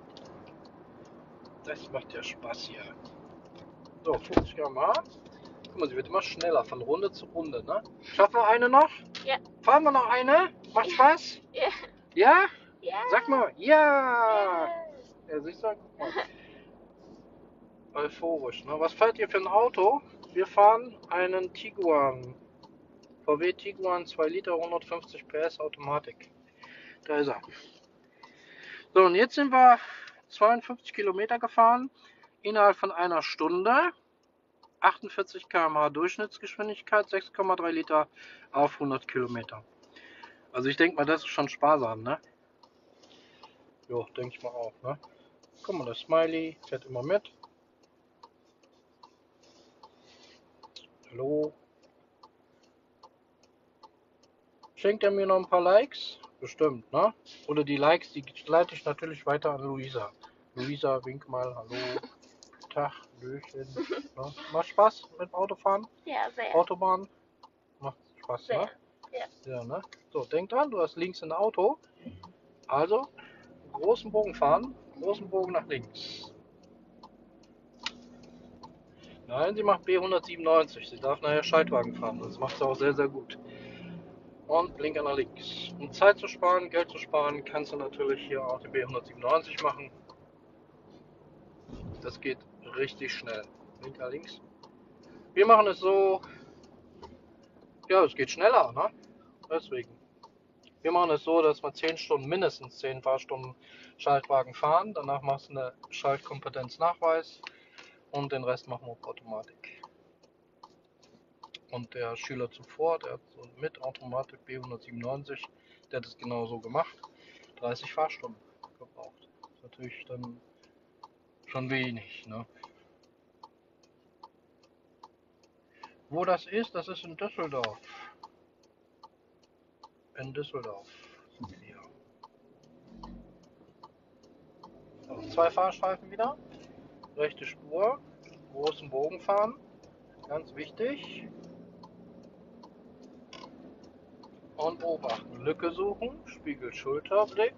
Das macht ja Spaß hier. So, 50 km/h. Guck mal, sie wird immer schneller von Runde zu Runde, ne? Schaffen wir eine noch? Ja. Fahren wir noch eine? Macht Spaß? Ja. Ja? Ja. Sag mal, ja! Ja, siehst du, guck mal. Euphorisch, ne? Was fährt ihr für ein Auto? Wir fahren einen Tiguan. VW Tiguan 2 Liter, 150 PS Automatik. Da ist er. So, und jetzt sind wir 52 Kilometer gefahren. Innerhalb von einer Stunde. 48 km/h Durchschnittsgeschwindigkeit, 6,3 Liter auf 100 Kilometer. Also ich denke mal, das ist schon sparsam, ne? Jo, denke ich mal auch, ne? Guck mal, das Smiley fährt immer mit. Hallo. Schenkt er mir noch ein paar Likes? Bestimmt, ne? Oder die Likes, die leite ich natürlich weiter an Luisa. Luisa, wink mal, hallo. Tag, Löchen. Ne? Macht Spaß mit dem Autofahren? Ja, sehr. Autobahn? Macht Spaß, Sehr. ne? Ja. Ja, ne? So, denk dran, du hast links ein Auto. Also, großen Bogen fahren, großen Bogen nach links. Nein, sie macht B197. Sie darf nachher Schaltwagen fahren. Das macht sie auch sehr, sehr gut. Und Blinker nach links. Um Zeit zu sparen, Geld zu sparen, kannst du natürlich hier auch den B197 machen. Das geht richtig schnell. Blinker links. Wir machen es so, ja, es geht schneller, ne? Deswegen. Wir machen es so, dass wir 10 Stunden, mindestens 10 Fahrstunden Schaltwagen fahren. Danach machst du eine Schaltkompetenznachweis und den Rest machen wir auf Automatik. Und der Schüler zuvor, der hat so mit Automatik B197, der hat es genauso gemacht. 30 Fahrstunden gebraucht. Das ist natürlich dann schon wenig, ne? Wo das ist in Düsseldorf. In Düsseldorf sind wir. So, 2 Fahrstreifen wieder. Rechte Spur. Großen Bogen fahren. Ganz wichtig. Und beobachten. Lücke suchen. Spiegel Schulterblick.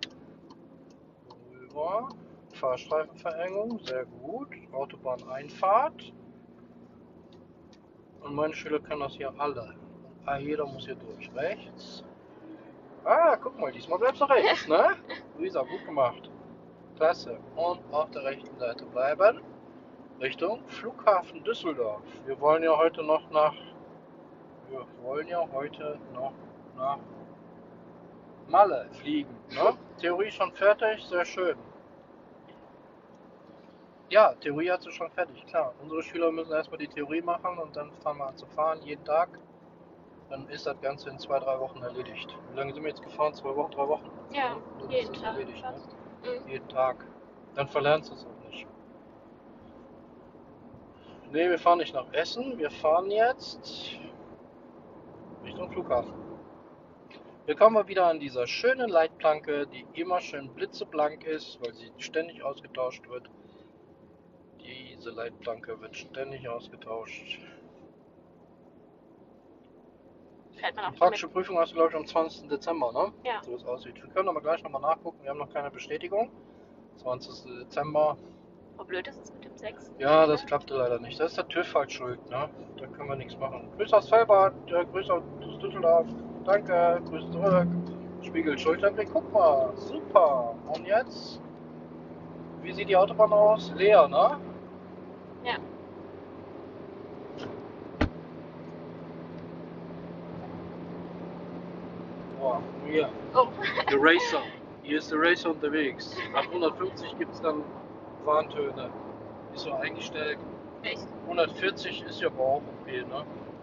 Rüber. Fahrstreifenverengung. Sehr gut. Autobahneinfahrt. Und meine Schüler können das hier alle. Jeder muss hier durch. Rechts. Ah, guck mal, diesmal bleibst du rechts, ne? Luisa, gut gemacht. Klasse. Und auf der rechten Seite bleiben. Richtung Flughafen Düsseldorf. Wir wollen ja heute noch nach wir wollen ja heute noch nach Malle fliegen. Ne? Theorie schon fertig, sehr schön. Ja, Theorie hat sie schon fertig, klar. Unsere Schüler müssen erstmal die Theorie machen und dann fahren wir an zu fahren, jeden Tag. Dann ist das Ganze in 2-3 Wochen erledigt. Wie lange sind wir jetzt gefahren? 2 Wochen, 3 Wochen? Ja, dann jeden ist das Tag erledigt, ne? fast. Mhm. Jeden Tag. Dann verlernst du es auch nicht. Ne, wir fahren nicht nach Essen, wir fahren jetzt Richtung Flughafen. Hier kommen wir wieder an dieser schönen Leitplanke, die immer schön blitzeblank ist, weil sie ständig ausgetauscht wird. Diese Leitplanke wird ständig ausgetauscht. Fährt man Die auch die praktische Prüfung hast du, glaube ich, am 20. Dezember, ne? Ja. So wie es aussieht. Wir können aber gleich nochmal nachgucken, wir haben noch keine Bestätigung. 20. Dezember. Wie blöd ist es mit dem 6? Ja, das klappte leider nicht. Das ist der TÜV halt schuld, ne? Da können wir nichts machen. Grüß aus Felbert, Grüß aus Düsseldorf. Danke, Grüß zurück. Spiegel Schulterblick, guck mal, super. Und jetzt? Wie sieht die Autobahn aus? Leer, ne? Ja. Boah, hier. Oh. Der Racer. Hier ist der Racer unterwegs. Ab 150 gibt es dann Warntöne. Ist so eingestellt. Echt? 140 ist ja aber auch okay, ne?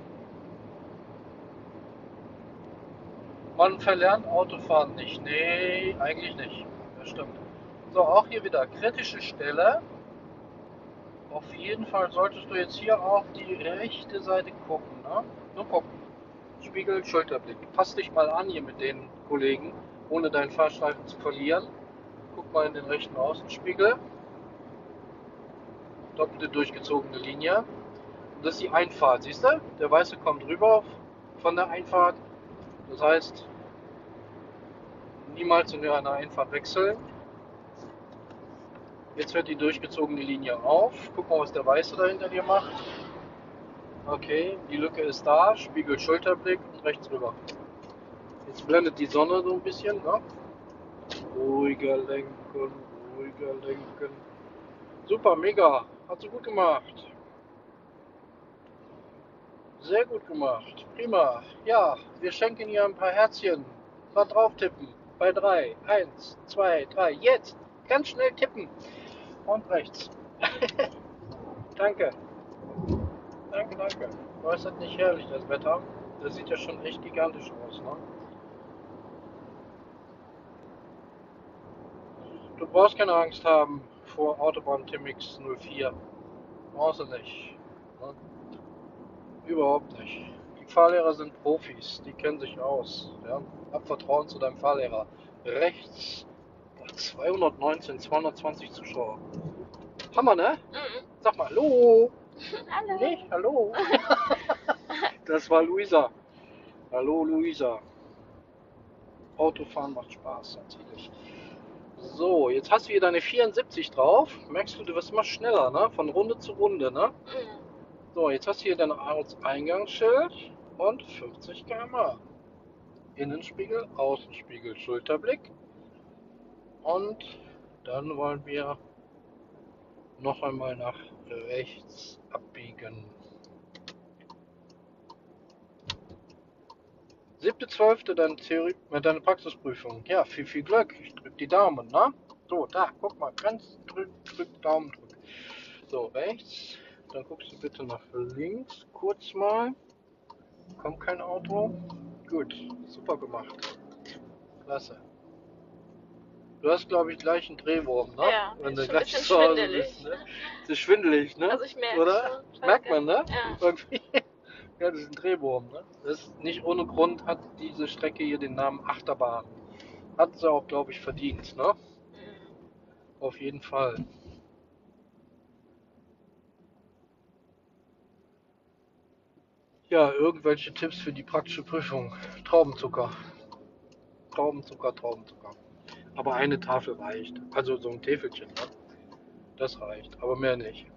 Man verlernt Autofahren nicht. Nee, eigentlich nicht. Das stimmt. So, auch hier wieder kritische Stelle. Auf jeden Fall solltest du jetzt hier auf die rechte Seite gucken, ne? Nur gucken. Spiegel, Schulterblick. Pass dich mal an hier mit den Kollegen, ohne deinen Fahrstreifen zu verlieren. Guck mal in den rechten Außenspiegel. Doppelte durchgezogene Linie. Und das ist die Einfahrt, siehst du? Der Weiße kommt rüber von der Einfahrt. Das heißt, niemals in einer Einfahrt wechseln. Jetzt hört die durchgezogene Linie auf. Guck mal, was der Weiße da hinter dir macht. Okay, die Lücke ist da. Spiegel, Schulterblick und rechts rüber. Jetzt blendet die Sonne so ein bisschen. Ne? Ruhiger lenken, ruhiger lenken. Super, mega. Hat sie gut gemacht. Sehr gut gemacht. Prima. Ja, wir schenken ihr ein paar Herzchen. Mal drauf tippen. Bei 3. 1, 2, 3. Jetzt. Ganz schnell tippen. Und rechts. Danke. Danke, danke. Oh, ist das nicht herrlich, das Wetter? Das sieht ja schon echt gigantisch aus, ne? Du brauchst keine Angst haben vor Autobahn Timmix 04. Brauchst du nicht. Ne? Überhaupt nicht. Die Fahrlehrer sind Profis, die kennen sich aus. Ja? Hab Vertrauen zu deinem Fahrlehrer. Rechts 219, 220 Zuschauer. Hammer, ne? Mhm. Sag mal Hallo. Hallo. Nicht? Hallo. Das war Luisa. Hallo Luisa. Autofahren macht Spaß, natürlich. So, jetzt hast du hier deine 74 drauf. Merkst du, du wirst immer schneller, ne? Von Runde zu Runde, ne? Mhm. So, jetzt hast du hier dein Eingangsschild und 50 km/h. Innenspiegel, Außenspiegel, Schulterblick. Und dann wollen wir noch einmal nach rechts abbiegen. 7.12. deine Praxisprüfung. Ja, viel Glück. Ich drück die Daumen, ne? So, da, guck mal, ganz drück, Daumen drück. So, rechts. Dann guckst du bitte nach links, kurz mal. Kommt kein Auto. Gut, super gemacht. Klasse. Du hast, glaube ich, gleich einen Drehwurm, ne? Ja, Wenn ist du schon ein gleich bisschen zu Hause schwindelig. bist, ne? Das ist schwindelig, ne? Also ich merke oder? schon. Merkt man, ne? Ja. Irgendwie. Ja, das ist ein Drehwurm, ne? Das ist nicht ohne Grund hat diese Strecke hier den Namen Achterbahn. Hat sie auch, glaube ich, verdient, ne? Mhm. Auf jeden Fall. Ja, irgendwelche Tipps für die praktische Prüfung. Traubenzucker. Traubenzucker, Traubenzucker. Aber eine Tafel reicht. Also so ein Täfelchen, ne? Das reicht, aber mehr nicht.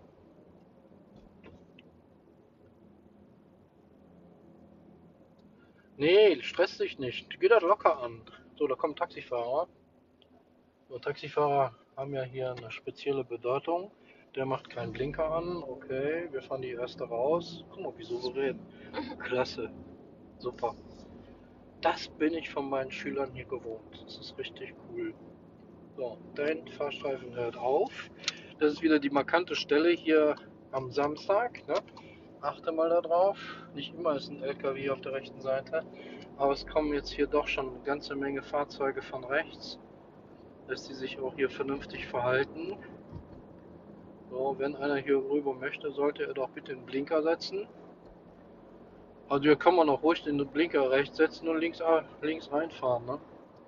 Nee, stress dich nicht. Geh das locker an. So, da kommt ein Taxifahrer. So, Taxifahrer haben ja hier eine spezielle Bedeutung. Der macht keinen Blinker an. Okay, wir fahren die erste raus. Guck mal, wie souverän. Klasse. Super. Das bin ich von meinen Schülern hier gewohnt. Das ist richtig cool. So, dein Fahrstreifen hört auf. Das ist wieder die markante Stelle hier am Samstag. Ne? Achte mal darauf. Nicht immer ist ein LKW auf der rechten Seite. Aber es kommen jetzt hier doch schon eine ganze Menge Fahrzeuge von rechts, dass die sich auch hier vernünftig verhalten. So, wenn einer hier rüber möchte, sollte er doch bitte den Blinker setzen. Also hier kann man auch ruhig den Blinker rechts setzen und links reinfahren. Ne?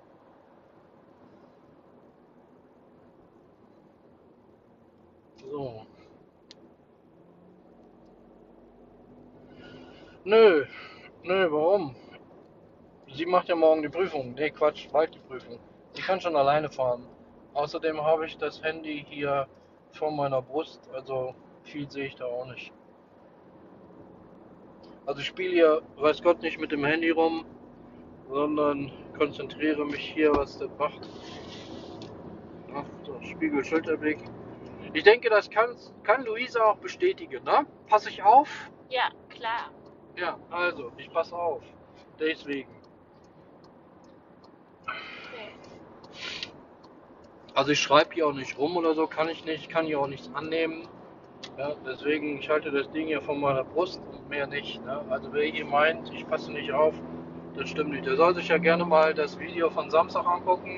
So. Nö, warum? Sie macht ja morgen die Prüfung. Nee, Quatsch, bald die Prüfung. Sie kann schon alleine fahren. Außerdem habe ich das Handy hier vor meiner Brust, also viel sehe ich da auch nicht. Also ich spiele hier, weiß Gott, nicht mit dem Handy rum, sondern konzentriere mich hier, was das macht. Ja, so, Spiegel, Schulterblick. Ich denke, das kann Luisa auch bestätigen, ne? Passe ich auf? Ja, klar. Ja, also, ich passe auf. Deswegen. Okay. Also ich schreibe hier auch nicht rum oder so, kann ich nicht, kann hier auch nichts annehmen. Ja, deswegen, ich halte das Ding hier von meiner Brust und mehr nicht. Ne? Also wer hier meint, ich passe nicht auf, das stimmt nicht. Der soll sich ja gerne mal das Video von Samstag angucken.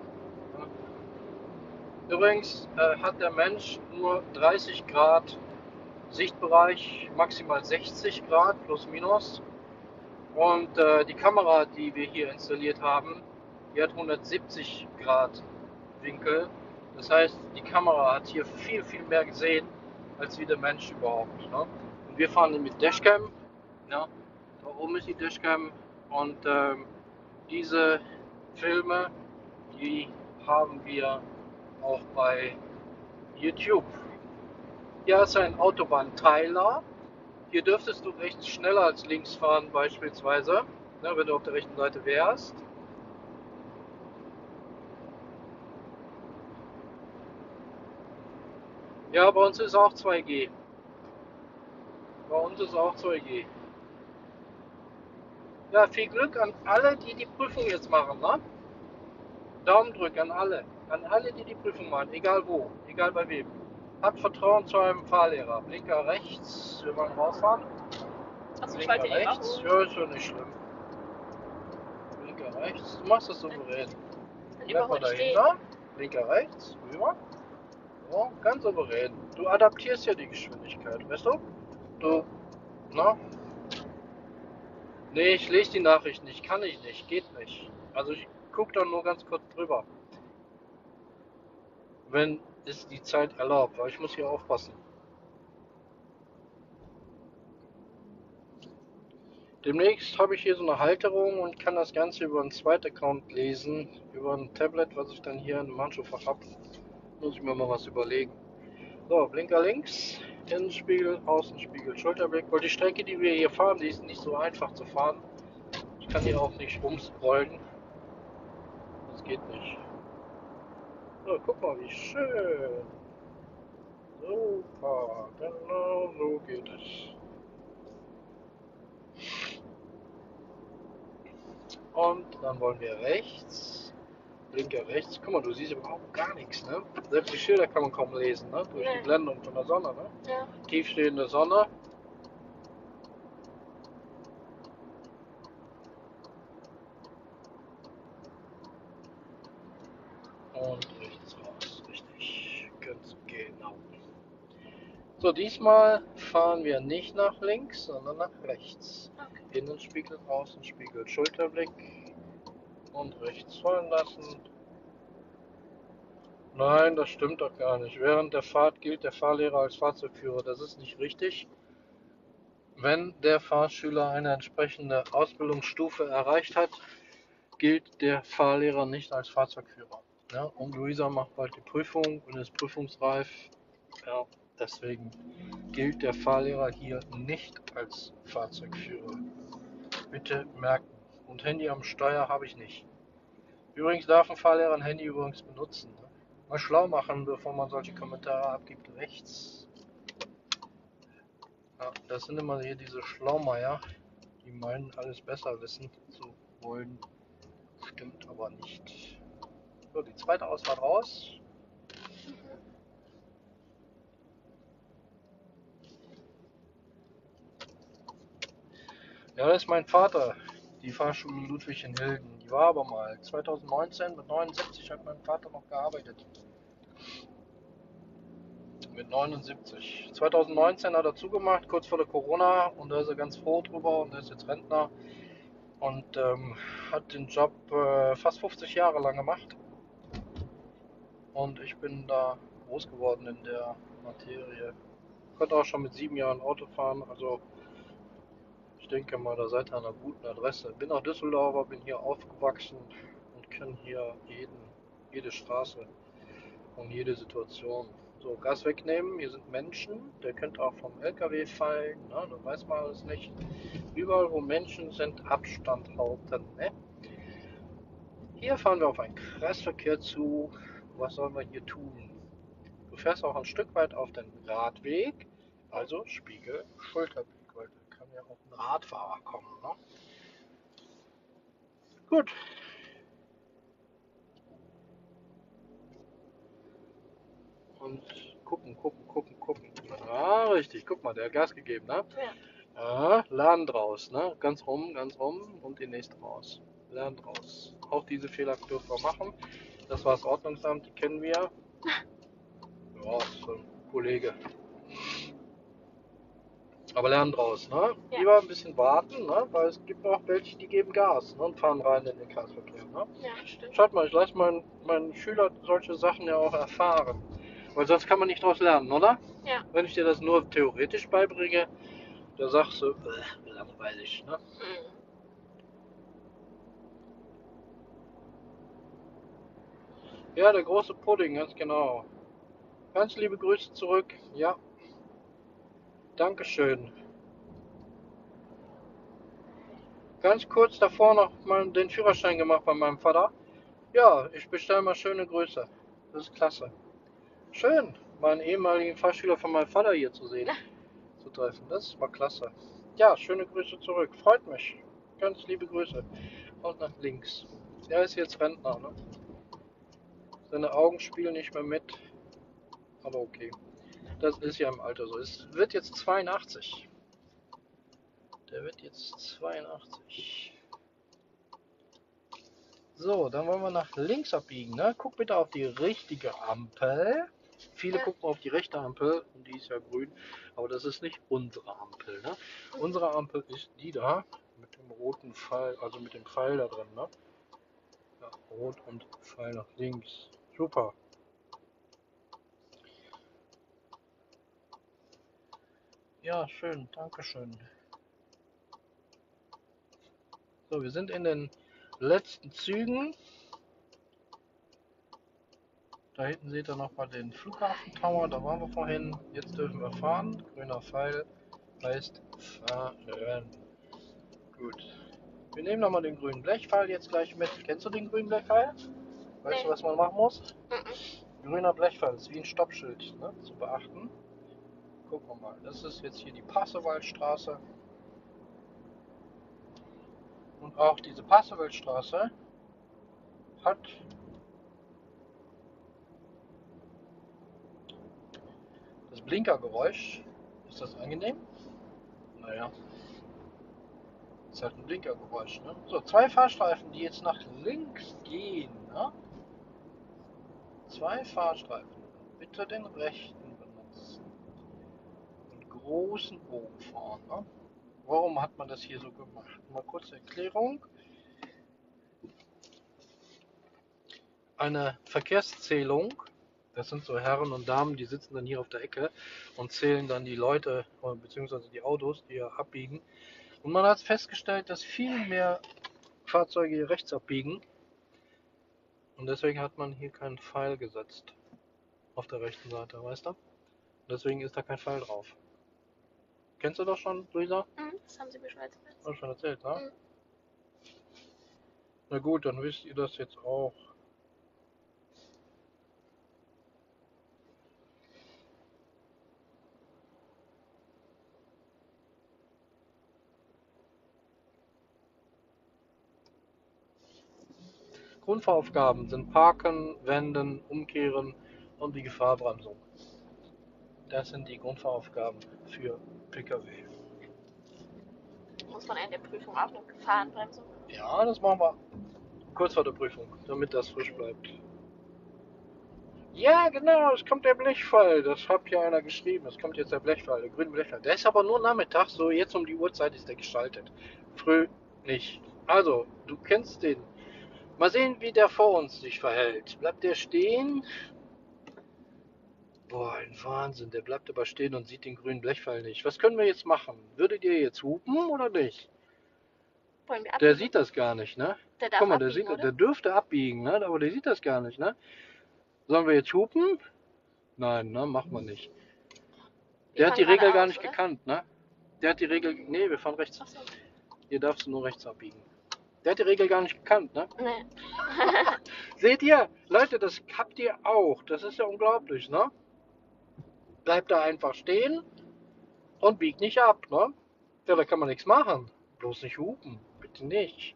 Übrigens hat der Mensch nur 30 Grad Sichtbereich, maximal 60 Grad plus minus. Und die Kamera, die wir hier installiert haben, die hat 170 Grad Winkel. Das heißt, die Kamera hat hier viel, viel mehr gesehen, als wie der Mensch überhaupt. Ne? Und wir fahren mit Dashcam. Ja? Da oben ist die Dashcam. Und diese Filme, die haben wir auch bei YouTube. Hier ist ein Autobahnteiler. Hier dürftest du rechts schneller als links fahren, beispielsweise, ne, wenn du auf der rechten Seite wärst. Ja, bei uns ist auch 2G. Bei uns ist auch 2G. Ja, viel Glück an alle, die die Prüfung jetzt machen. Ne? Daumen drück an alle. An alle, die die Prüfung machen, egal wo, egal bei wem. Habt Vertrauen zu eurem Fahrlehrer. Blinker rechts, wir wollen rausfahren. Achso, ich Blinker wollte den rechts, machen. ja, ist ja nicht schlimm. Blinker rechts, du machst das souverän. Dann Bleib mal überholt stehen. dahinter. Blinker rechts, rüber. Ja, ganz souverän. Du adaptierst ja die Geschwindigkeit, weißt du? Du, na? Nee, ich lese die Nachricht nicht, kann ich nicht, geht nicht. Also ich gucke da nur ganz kurz drüber. Wenn es die Zeit erlaubt, weil ich muss hier aufpassen. Demnächst habe ich hier so eine Halterung und kann das Ganze über einen zweiten Account lesen, über ein Tablet, was ich dann hier im Handschuhfach habe. Muss ich mir mal was überlegen. So, Blinker links, Innenspiegel, Außenspiegel, Schulterblick. Weil die Strecke, die wir hier fahren, die ist nicht so einfach zu fahren. Ich kann hier auch nicht rumscrollen. Das geht nicht. So, guck mal, wie schön. Super, genau so geht es. Und dann wollen wir rechts. Blinker rechts. Guck mal, du siehst überhaupt gar nichts, ne? Selbst die Schilder kann man kaum lesen, ne? Durch die Nee. Blendung von der Sonne, ne? Ja. Tiefstehende Sonne. Und rechts raus. Richtig. Ganz genau. So, diesmal fahren wir nicht nach links, sondern nach rechts. Okay. Innenspiegel, Außenspiegel, Schulterblick und rechts fallen lassen. Nein, das stimmt doch gar nicht. Während der Fahrt gilt der Fahrlehrer als Fahrzeugführer. Das ist nicht richtig. Wenn der Fahrschüler eine entsprechende Ausbildungsstufe erreicht hat, gilt der Fahrlehrer nicht als Fahrzeugführer. Ja, und Luisa macht bald die Prüfung und ist prüfungsreif. Ja, deswegen gilt der Fahrlehrer hier nicht als Fahrzeugführer. Bitte merken. Und Handy am Steuer habe ich nicht. Übrigens darf ein Fahrlehrer ein Handy übrigens benutzen. Ne? Mal schlau machen, bevor man solche Kommentare abgibt. Rechts. Ja, das sind immer hier diese Schlaumeier. Die meinen, alles besser wissen zu wollen. Stimmt aber nicht. So, die zweite Ausfahrt raus. Ja, das ist mein Vater. Die Fahrschule Ludwig in Hilden. Die war aber mal 2019 mit 79 hat mein Vater noch gearbeitet. Mit 79. 2019 hat er zugemacht, kurz vor der Corona, und da ist er ganz froh drüber und er ist jetzt Rentner und hat den Job fast 50 Jahre lang gemacht. Und ich bin da groß geworden in der Materie. Ich konnte auch schon mit 7 Jahren Auto fahren, also ich denke mal, da seid ihr an einer guten Adresse. Bin auch Düsseldorfer, bin hier aufgewachsen und kenne hier jede Straße und jede Situation. So, Gas wegnehmen, hier sind Menschen, der könnte auch vom LKW fallen, ne? Das weiß man alles nicht. Überall, wo Menschen sind, Abstand halten. Ne? Hier fahren wir auf einen Kreisverkehr zu. Was sollen wir hier tun? Du fährst auch ein Stück weit auf den Radweg, also Spiegel, Schulterblick, weil da kann ja auch ein Radfahrer kommen. Ne? Gut. Und gucken. Ah, richtig. Guck mal, der hat Gas gegeben, ne? Ja. Ah, Land raus, ne? Ganz rum und die nächste raus. Land raus. Auch diese Fehler dürfen wir machen. Das war das Ordnungsamt, die kennen wir. Ja, ist so ein Kollege. Aber lernen draus, ne? Ja. Lieber ein bisschen warten, ne? Weil es gibt auch welche, die geben Gas, ne? Und fahren rein in den Kreisverkehr, ne? Ja, stimmt. Schaut mal, ich lasse meinen Schüler solche Sachen ja auch erfahren. Weil sonst kann man nicht draus lernen, oder? Ja. Wenn ich dir das nur theoretisch beibringe, da sagst du, langweilig, ne? Mhm. Ja, der große Pudding, ganz genau. Ganz liebe Grüße zurück. Ja, Dankeschön. Ganz kurz davor noch mal den Führerschein gemacht bei meinem Vater. Ja, ich bestelle mal schöne Grüße. Das ist klasse. Schön, meinen ehemaligen Fahrschüler von meinem Vater hier zu sehen, zu treffen. Das ist mal klasse. Ja, schöne Grüße zurück. Freut mich. Ganz liebe Grüße. Und nach links. Er ist jetzt Rentner, ne? Seine Augen spielen nicht mehr mit. Aber okay. Das ist ja im Alter so. Es wird jetzt 82. Der wird jetzt 82. So, dann wollen wir nach links abbiegen. Ne? Guck bitte auf die richtige Ampel. Viele Ja. gucken auf die rechte Ampel und die ist ja grün. Aber das ist nicht unsere Ampel. Ne? Unsere Ampel ist die da mit dem roten Pfeil, also mit dem Pfeil da drin. Ne? Ja, rot und Pfeil nach links. Super. Ja, schön. Dankeschön. So, wir sind in den letzten Zügen. Da hinten seht ihr noch mal den Flughafen Tower, da waren wir vorhin. Jetzt dürfen wir fahren. Grüner Pfeil heißt fahren. Gut. Wir nehmen noch mal den grünen Blechpfeil jetzt gleich mit. Kennst du den grünen Blechpfeil? Weißt du, Nee. was man machen muss? Mhm. Grüner Blechpfeil ist wie ein Stoppschild, ne, zu beachten. Gucken wir mal. Das ist jetzt hier die Passewaldstraße. Und auch diese Passewaldstraße hat das Blinkergeräusch. Ist das angenehm? Naja, ist halt ein Blinkergeräusch. Ne? So, zwei Fahrstreifen, die jetzt nach links gehen. Ne? Zwei Fahrstreifen. Bitte den rechten benutzen. Und großen Bogen fahren. Ne? Warum hat man das hier so gemacht? Mal kurze Erklärung. Eine Verkehrszählung. Das sind so Herren und Damen, die sitzen dann hier auf der Ecke und zählen dann die Leute bzw. die Autos, die hier abbiegen. Und man hat festgestellt, dass viel mehr Fahrzeuge hier rechts abbiegen. Und deswegen hat man hier keinen Pfeil gesetzt. Auf der rechten Seite, weißt du? Deswegen ist da kein Pfeil drauf. Kennst du das schon, Luisa? Mhm. Das haben sie mir schon erzählt. Hast du schon erzählt, ne? Mhm. Na gut, dann wisst ihr das jetzt auch. Grundfahraufgaben sind Parken, Wenden, Umkehren und die Gefahrbremsung. Das sind die Grundfahraufgaben für Pkw. Muss man in der Prüfung auch eine Gefahrenbremsung machen? Ja, das machen wir kurz vor der Prüfung, damit das frisch bleibt. Ja, genau, es kommt der Blechfall. Das hat ja einer geschrieben. Es kommt jetzt der Blechfall, der grüne Blechfall. Der ist aber nur nachmittags, so jetzt um die Uhrzeit ist der gestaltet. Früh nicht. Also, du kennst den. Mal sehen, wie der vor uns sich verhält. Bleibt der stehen? Boah, ein Wahnsinn. Der bleibt aber stehen und sieht den grünen Blechfall nicht. Was können wir jetzt machen? Würdet ihr jetzt hupen oder nicht? Wollen wir Der abbiegen? sieht das gar nicht, ne? Der darf Guck mal, abbiegen, oder? der dürfte abbiegen, ne? Aber der sieht das gar nicht, ne? Sollen wir jetzt hupen? Nein, ne? Machen wir nicht. Wir Der hat die fahren Regel gar geradeaus, nicht oder? gekannt, ne? Der hat die Regel. Nee, wir fahren rechts. Ach so. Hier darfst du nur rechts abbiegen. Der hat die Regel gar nicht gekannt, ne? Nee. Seht ihr? Leute, das habt ihr auch. Das ist ja unglaublich, ne? Bleibt da einfach stehen und biegt nicht ab, ne? Ja, da kann man nichts machen. Bloß nicht hupen. Bitte nicht.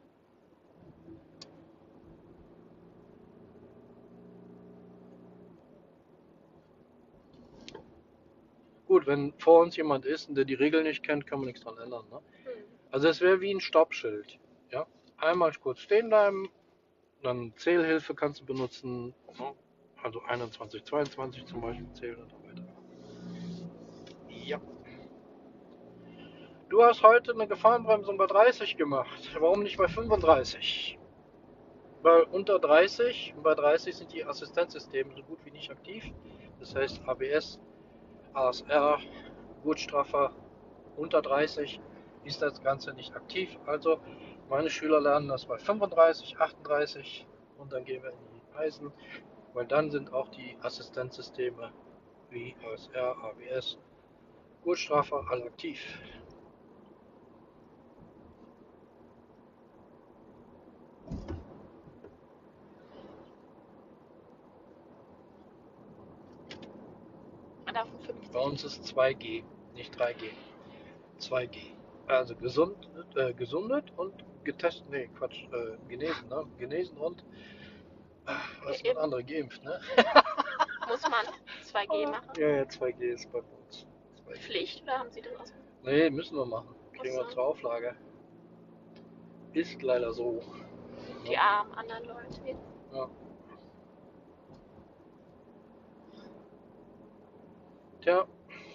Gut, wenn vor uns jemand ist und der die Regel nicht kennt, kann man nichts dran ändern, ne? Also es wäre wie ein Stoppschild. Ja? Einmal kurz stehen bleiben, dann Zählhilfe kannst du benutzen, ne? Also 21, 22 zum Beispiel zählen und so weiter. Ja. Du hast heute eine Gefahrenbremsung bei 30 gemacht. Warum nicht bei 35? Weil unter 30 und bei 30 sind die Assistenzsysteme so gut wie nicht aktiv. Das heißt ABS, ASR, Gurtstraffer unter 30 ist das Ganze nicht aktiv. Also meine Schüler lernen das bei 35, 38 und dann gehen wir in die Eisen, weil dann sind auch die Assistenzsysteme wie ASR, ABS, Gurtstraffer alle aktiv. Man darf 50. Bei uns ist 2G, nicht 3G. 2G. Also gesundet und getestet, nee, Quatsch, genesen, ne? Genesen und, was ist das andere, geimpft, ne? Muss man 2G machen? Ja, 2G ist bei uns. 2G. Pflicht oder haben Sie das aus? Nee, müssen wir machen. Kriegen wir Ach so. zur Auflage. Ist leider so. Die armen anderen Leute. Ja. Tja,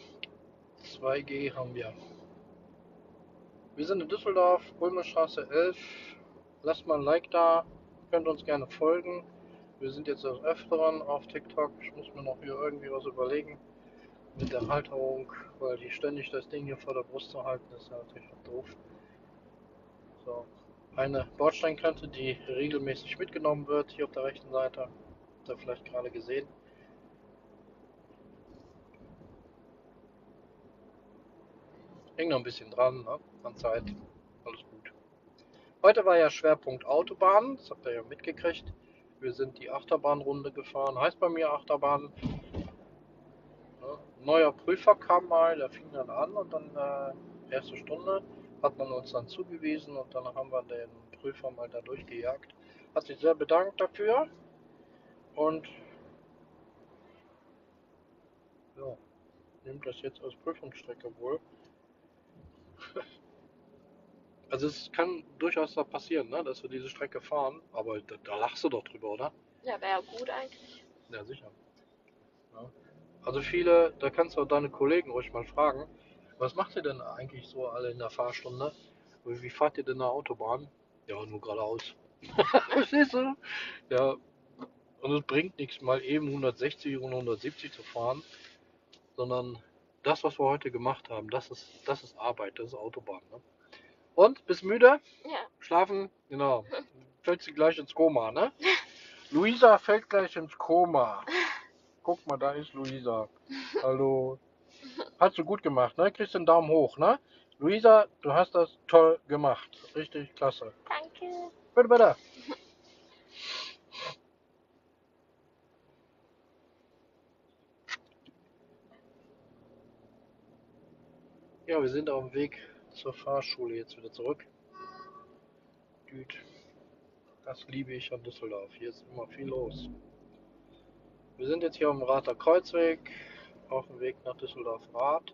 2G haben wir. Wir sind in Düsseldorf, Ulmerstraße 11. Lasst mal ein Like da, könnt uns gerne folgen. Wir sind jetzt des Öfteren auf TikTok. Ich muss mir noch hier irgendwie was überlegen mit der Halterung, weil die ständig das Ding hier vor der Brust zu halten, ist ja natürlich auch doof. So, eine Bordsteinkante, die regelmäßig mitgenommen wird, hier auf der rechten Seite. Habt ihr vielleicht gerade gesehen. Hängt noch ein bisschen dran, ne? An Zeit. Alles gut. Heute war ja Schwerpunkt Autobahn, das habt ihr ja mitgekriegt. Wir sind die Achterbahnrunde gefahren, heißt bei mir Achterbahn. Ne? Neuer Prüfer kam mal, der fing dann an und dann erste Stunde hat man uns dann zugewiesen und dann haben wir den Prüfer mal da durchgejagt. Hat sich sehr bedankt dafür und ja, nimmt das jetzt als Prüfungsstrecke wohl. Also es kann durchaus da passieren, ne, dass wir diese Strecke fahren, aber da lachst du doch drüber, oder? Ja, wäre ja gut eigentlich. Ja, sicher. Ja. Also viele, da kannst du auch deine Kollegen ruhig mal fragen, was macht ihr denn eigentlich so alle in der Fahrstunde? Wie fahrt ihr denn der Autobahn? Ja, nur geradeaus. Verstehst du? Ja, und es bringt nichts, mal eben 160 und 170 zu fahren, sondern das, was wir heute gemacht haben, das ist Arbeit, das ist Autobahn. Ne? Und, bist müde? Ja. Schlafen? Genau. Fällt sie gleich ins Koma, ne? Luisa fällt gleich ins Koma. Guck mal, da ist Luisa. Hallo. Hast du gut gemacht, ne? Kriegst den Daumen hoch, ne? Luisa, du hast das toll gemacht. Richtig klasse. Danke. Bitte, bitte. Ja, wir sind auf dem Weg zur Fahrschule jetzt wieder zurück. Düt. Das liebe ich an Düsseldorf. Hier ist immer viel los. Wir sind jetzt hier am Rather Kreuzweg, auf dem Weg nach Düsseldorf-Rath.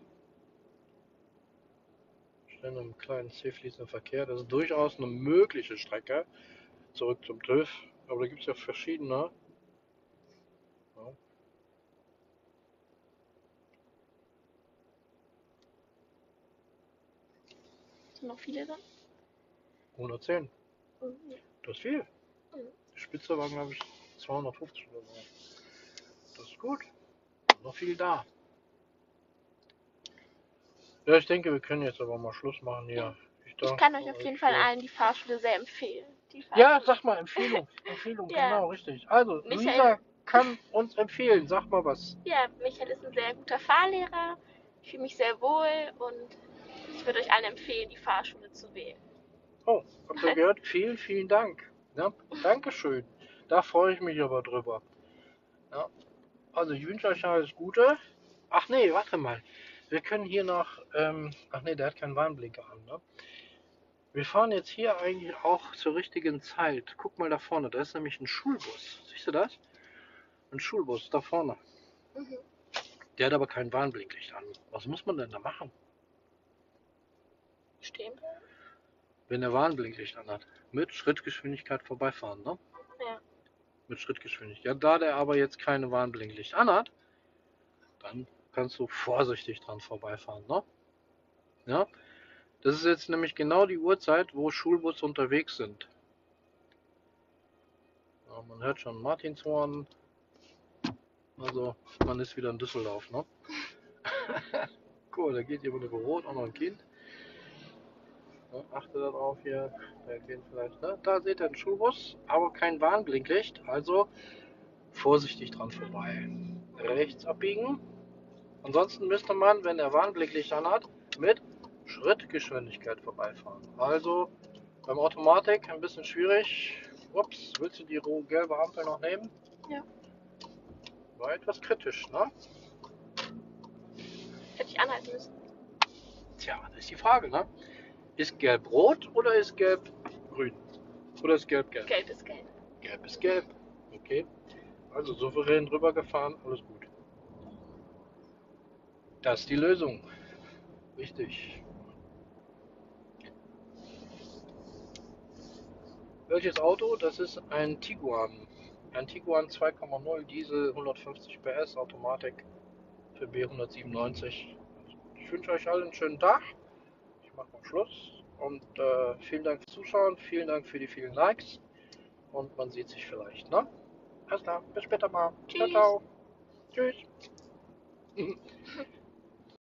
Stehen im kleinen zähfließenden Verkehr. Das ist durchaus eine mögliche Strecke zurück zum TÜV. Aber da gibt es ja verschiedene. Ja. Sind noch viele dann? 110. Mhm. Das ist viel. Mhm. Die Spitze war, glaube ich, 250 oder so. Das ist gut. Noch viel da. Ja, ich denke, wir können jetzt aber mal Schluss machen hier. Ja. Ich danke kann euch auf euch jeden Fall für- allen die Fahrschule sehr empfehlen. Die Ja, Fahrschule. sag mal Empfehlung. Empfehlung, Ja. genau, richtig. Also, Michael- Luisa kann uns empfehlen. Sag mal was. Ja, Michael ist ein sehr guter Fahrlehrer. Ich fühle mich sehr wohl und ich würde euch allen empfehlen, die Fahrschule zu wählen. Oh, habt ihr gehört? Vielen, vielen Dank. Ja, Dankeschön. Da freue ich mich aber drüber. Ja, also, ich wünsche euch alles Gute. Ach nee, warte mal. Wir können hier noch. Ach nee, der hat keinen Warnblinker an, ne? Wir fahren jetzt hier eigentlich auch zur richtigen Zeit. Guck mal da vorne, da ist nämlich ein Schulbus. Siehst du das? Ein Schulbus da vorne. Mhm. Der hat aber kein Warnblinklicht an. Was muss man denn da machen, Stehen bleiben? wenn der Warnblinklicht an hat? Mit Schrittgeschwindigkeit vorbeifahren, ne? Ja. Mit Schrittgeschwindigkeit. Ja, da der aber jetzt keine Warnblinklicht an hat, dann kannst du vorsichtig dran vorbeifahren, ne? Ja? Das ist jetzt nämlich genau die Uhrzeit, wo Schulbusse unterwegs sind. Ja, man hört schon Martinshorn. Also, man ist wieder in Düsseldorf, ne? Cool, da geht jemand über Rot, auch noch ein Kind. Ja, achte darauf hier, da geht vielleicht, ne? Da seht ihr einen Schulbus, aber kein Warnblinklicht, also vorsichtig dran vorbei. Rechts abbiegen. Ansonsten müsste man, wenn der Warnblinklicht anhat, mit Schrittgeschwindigkeit vorbeifahren. Also beim Automatik ein bisschen schwierig. Ups, willst du die gelbe Ampel noch nehmen? Ja. War etwas kritisch, ne? Hätte ich anhalten müssen. Tja, das ist die Frage, ne? Ist gelb rot oder ist gelb grün? Oder ist gelb gelb? Gelb ist gelb. Gelb ist gelb. Okay. Also souverän drüber gefahren, alles gut. Das ist die Lösung. Richtig. Welches Auto? Das ist ein Tiguan. Ein Tiguan 2,0 Diesel, 150 PS, Automatik für B197. Ich wünsche euch allen einen schönen Tag. Ich mache mal Schluss. Und vielen Dank fürs Zuschauen. Vielen Dank für die vielen Likes. Und man sieht sich vielleicht, ne? Alles klar, bis später mal. Tschüss. Ciao, ciao. Tschüss.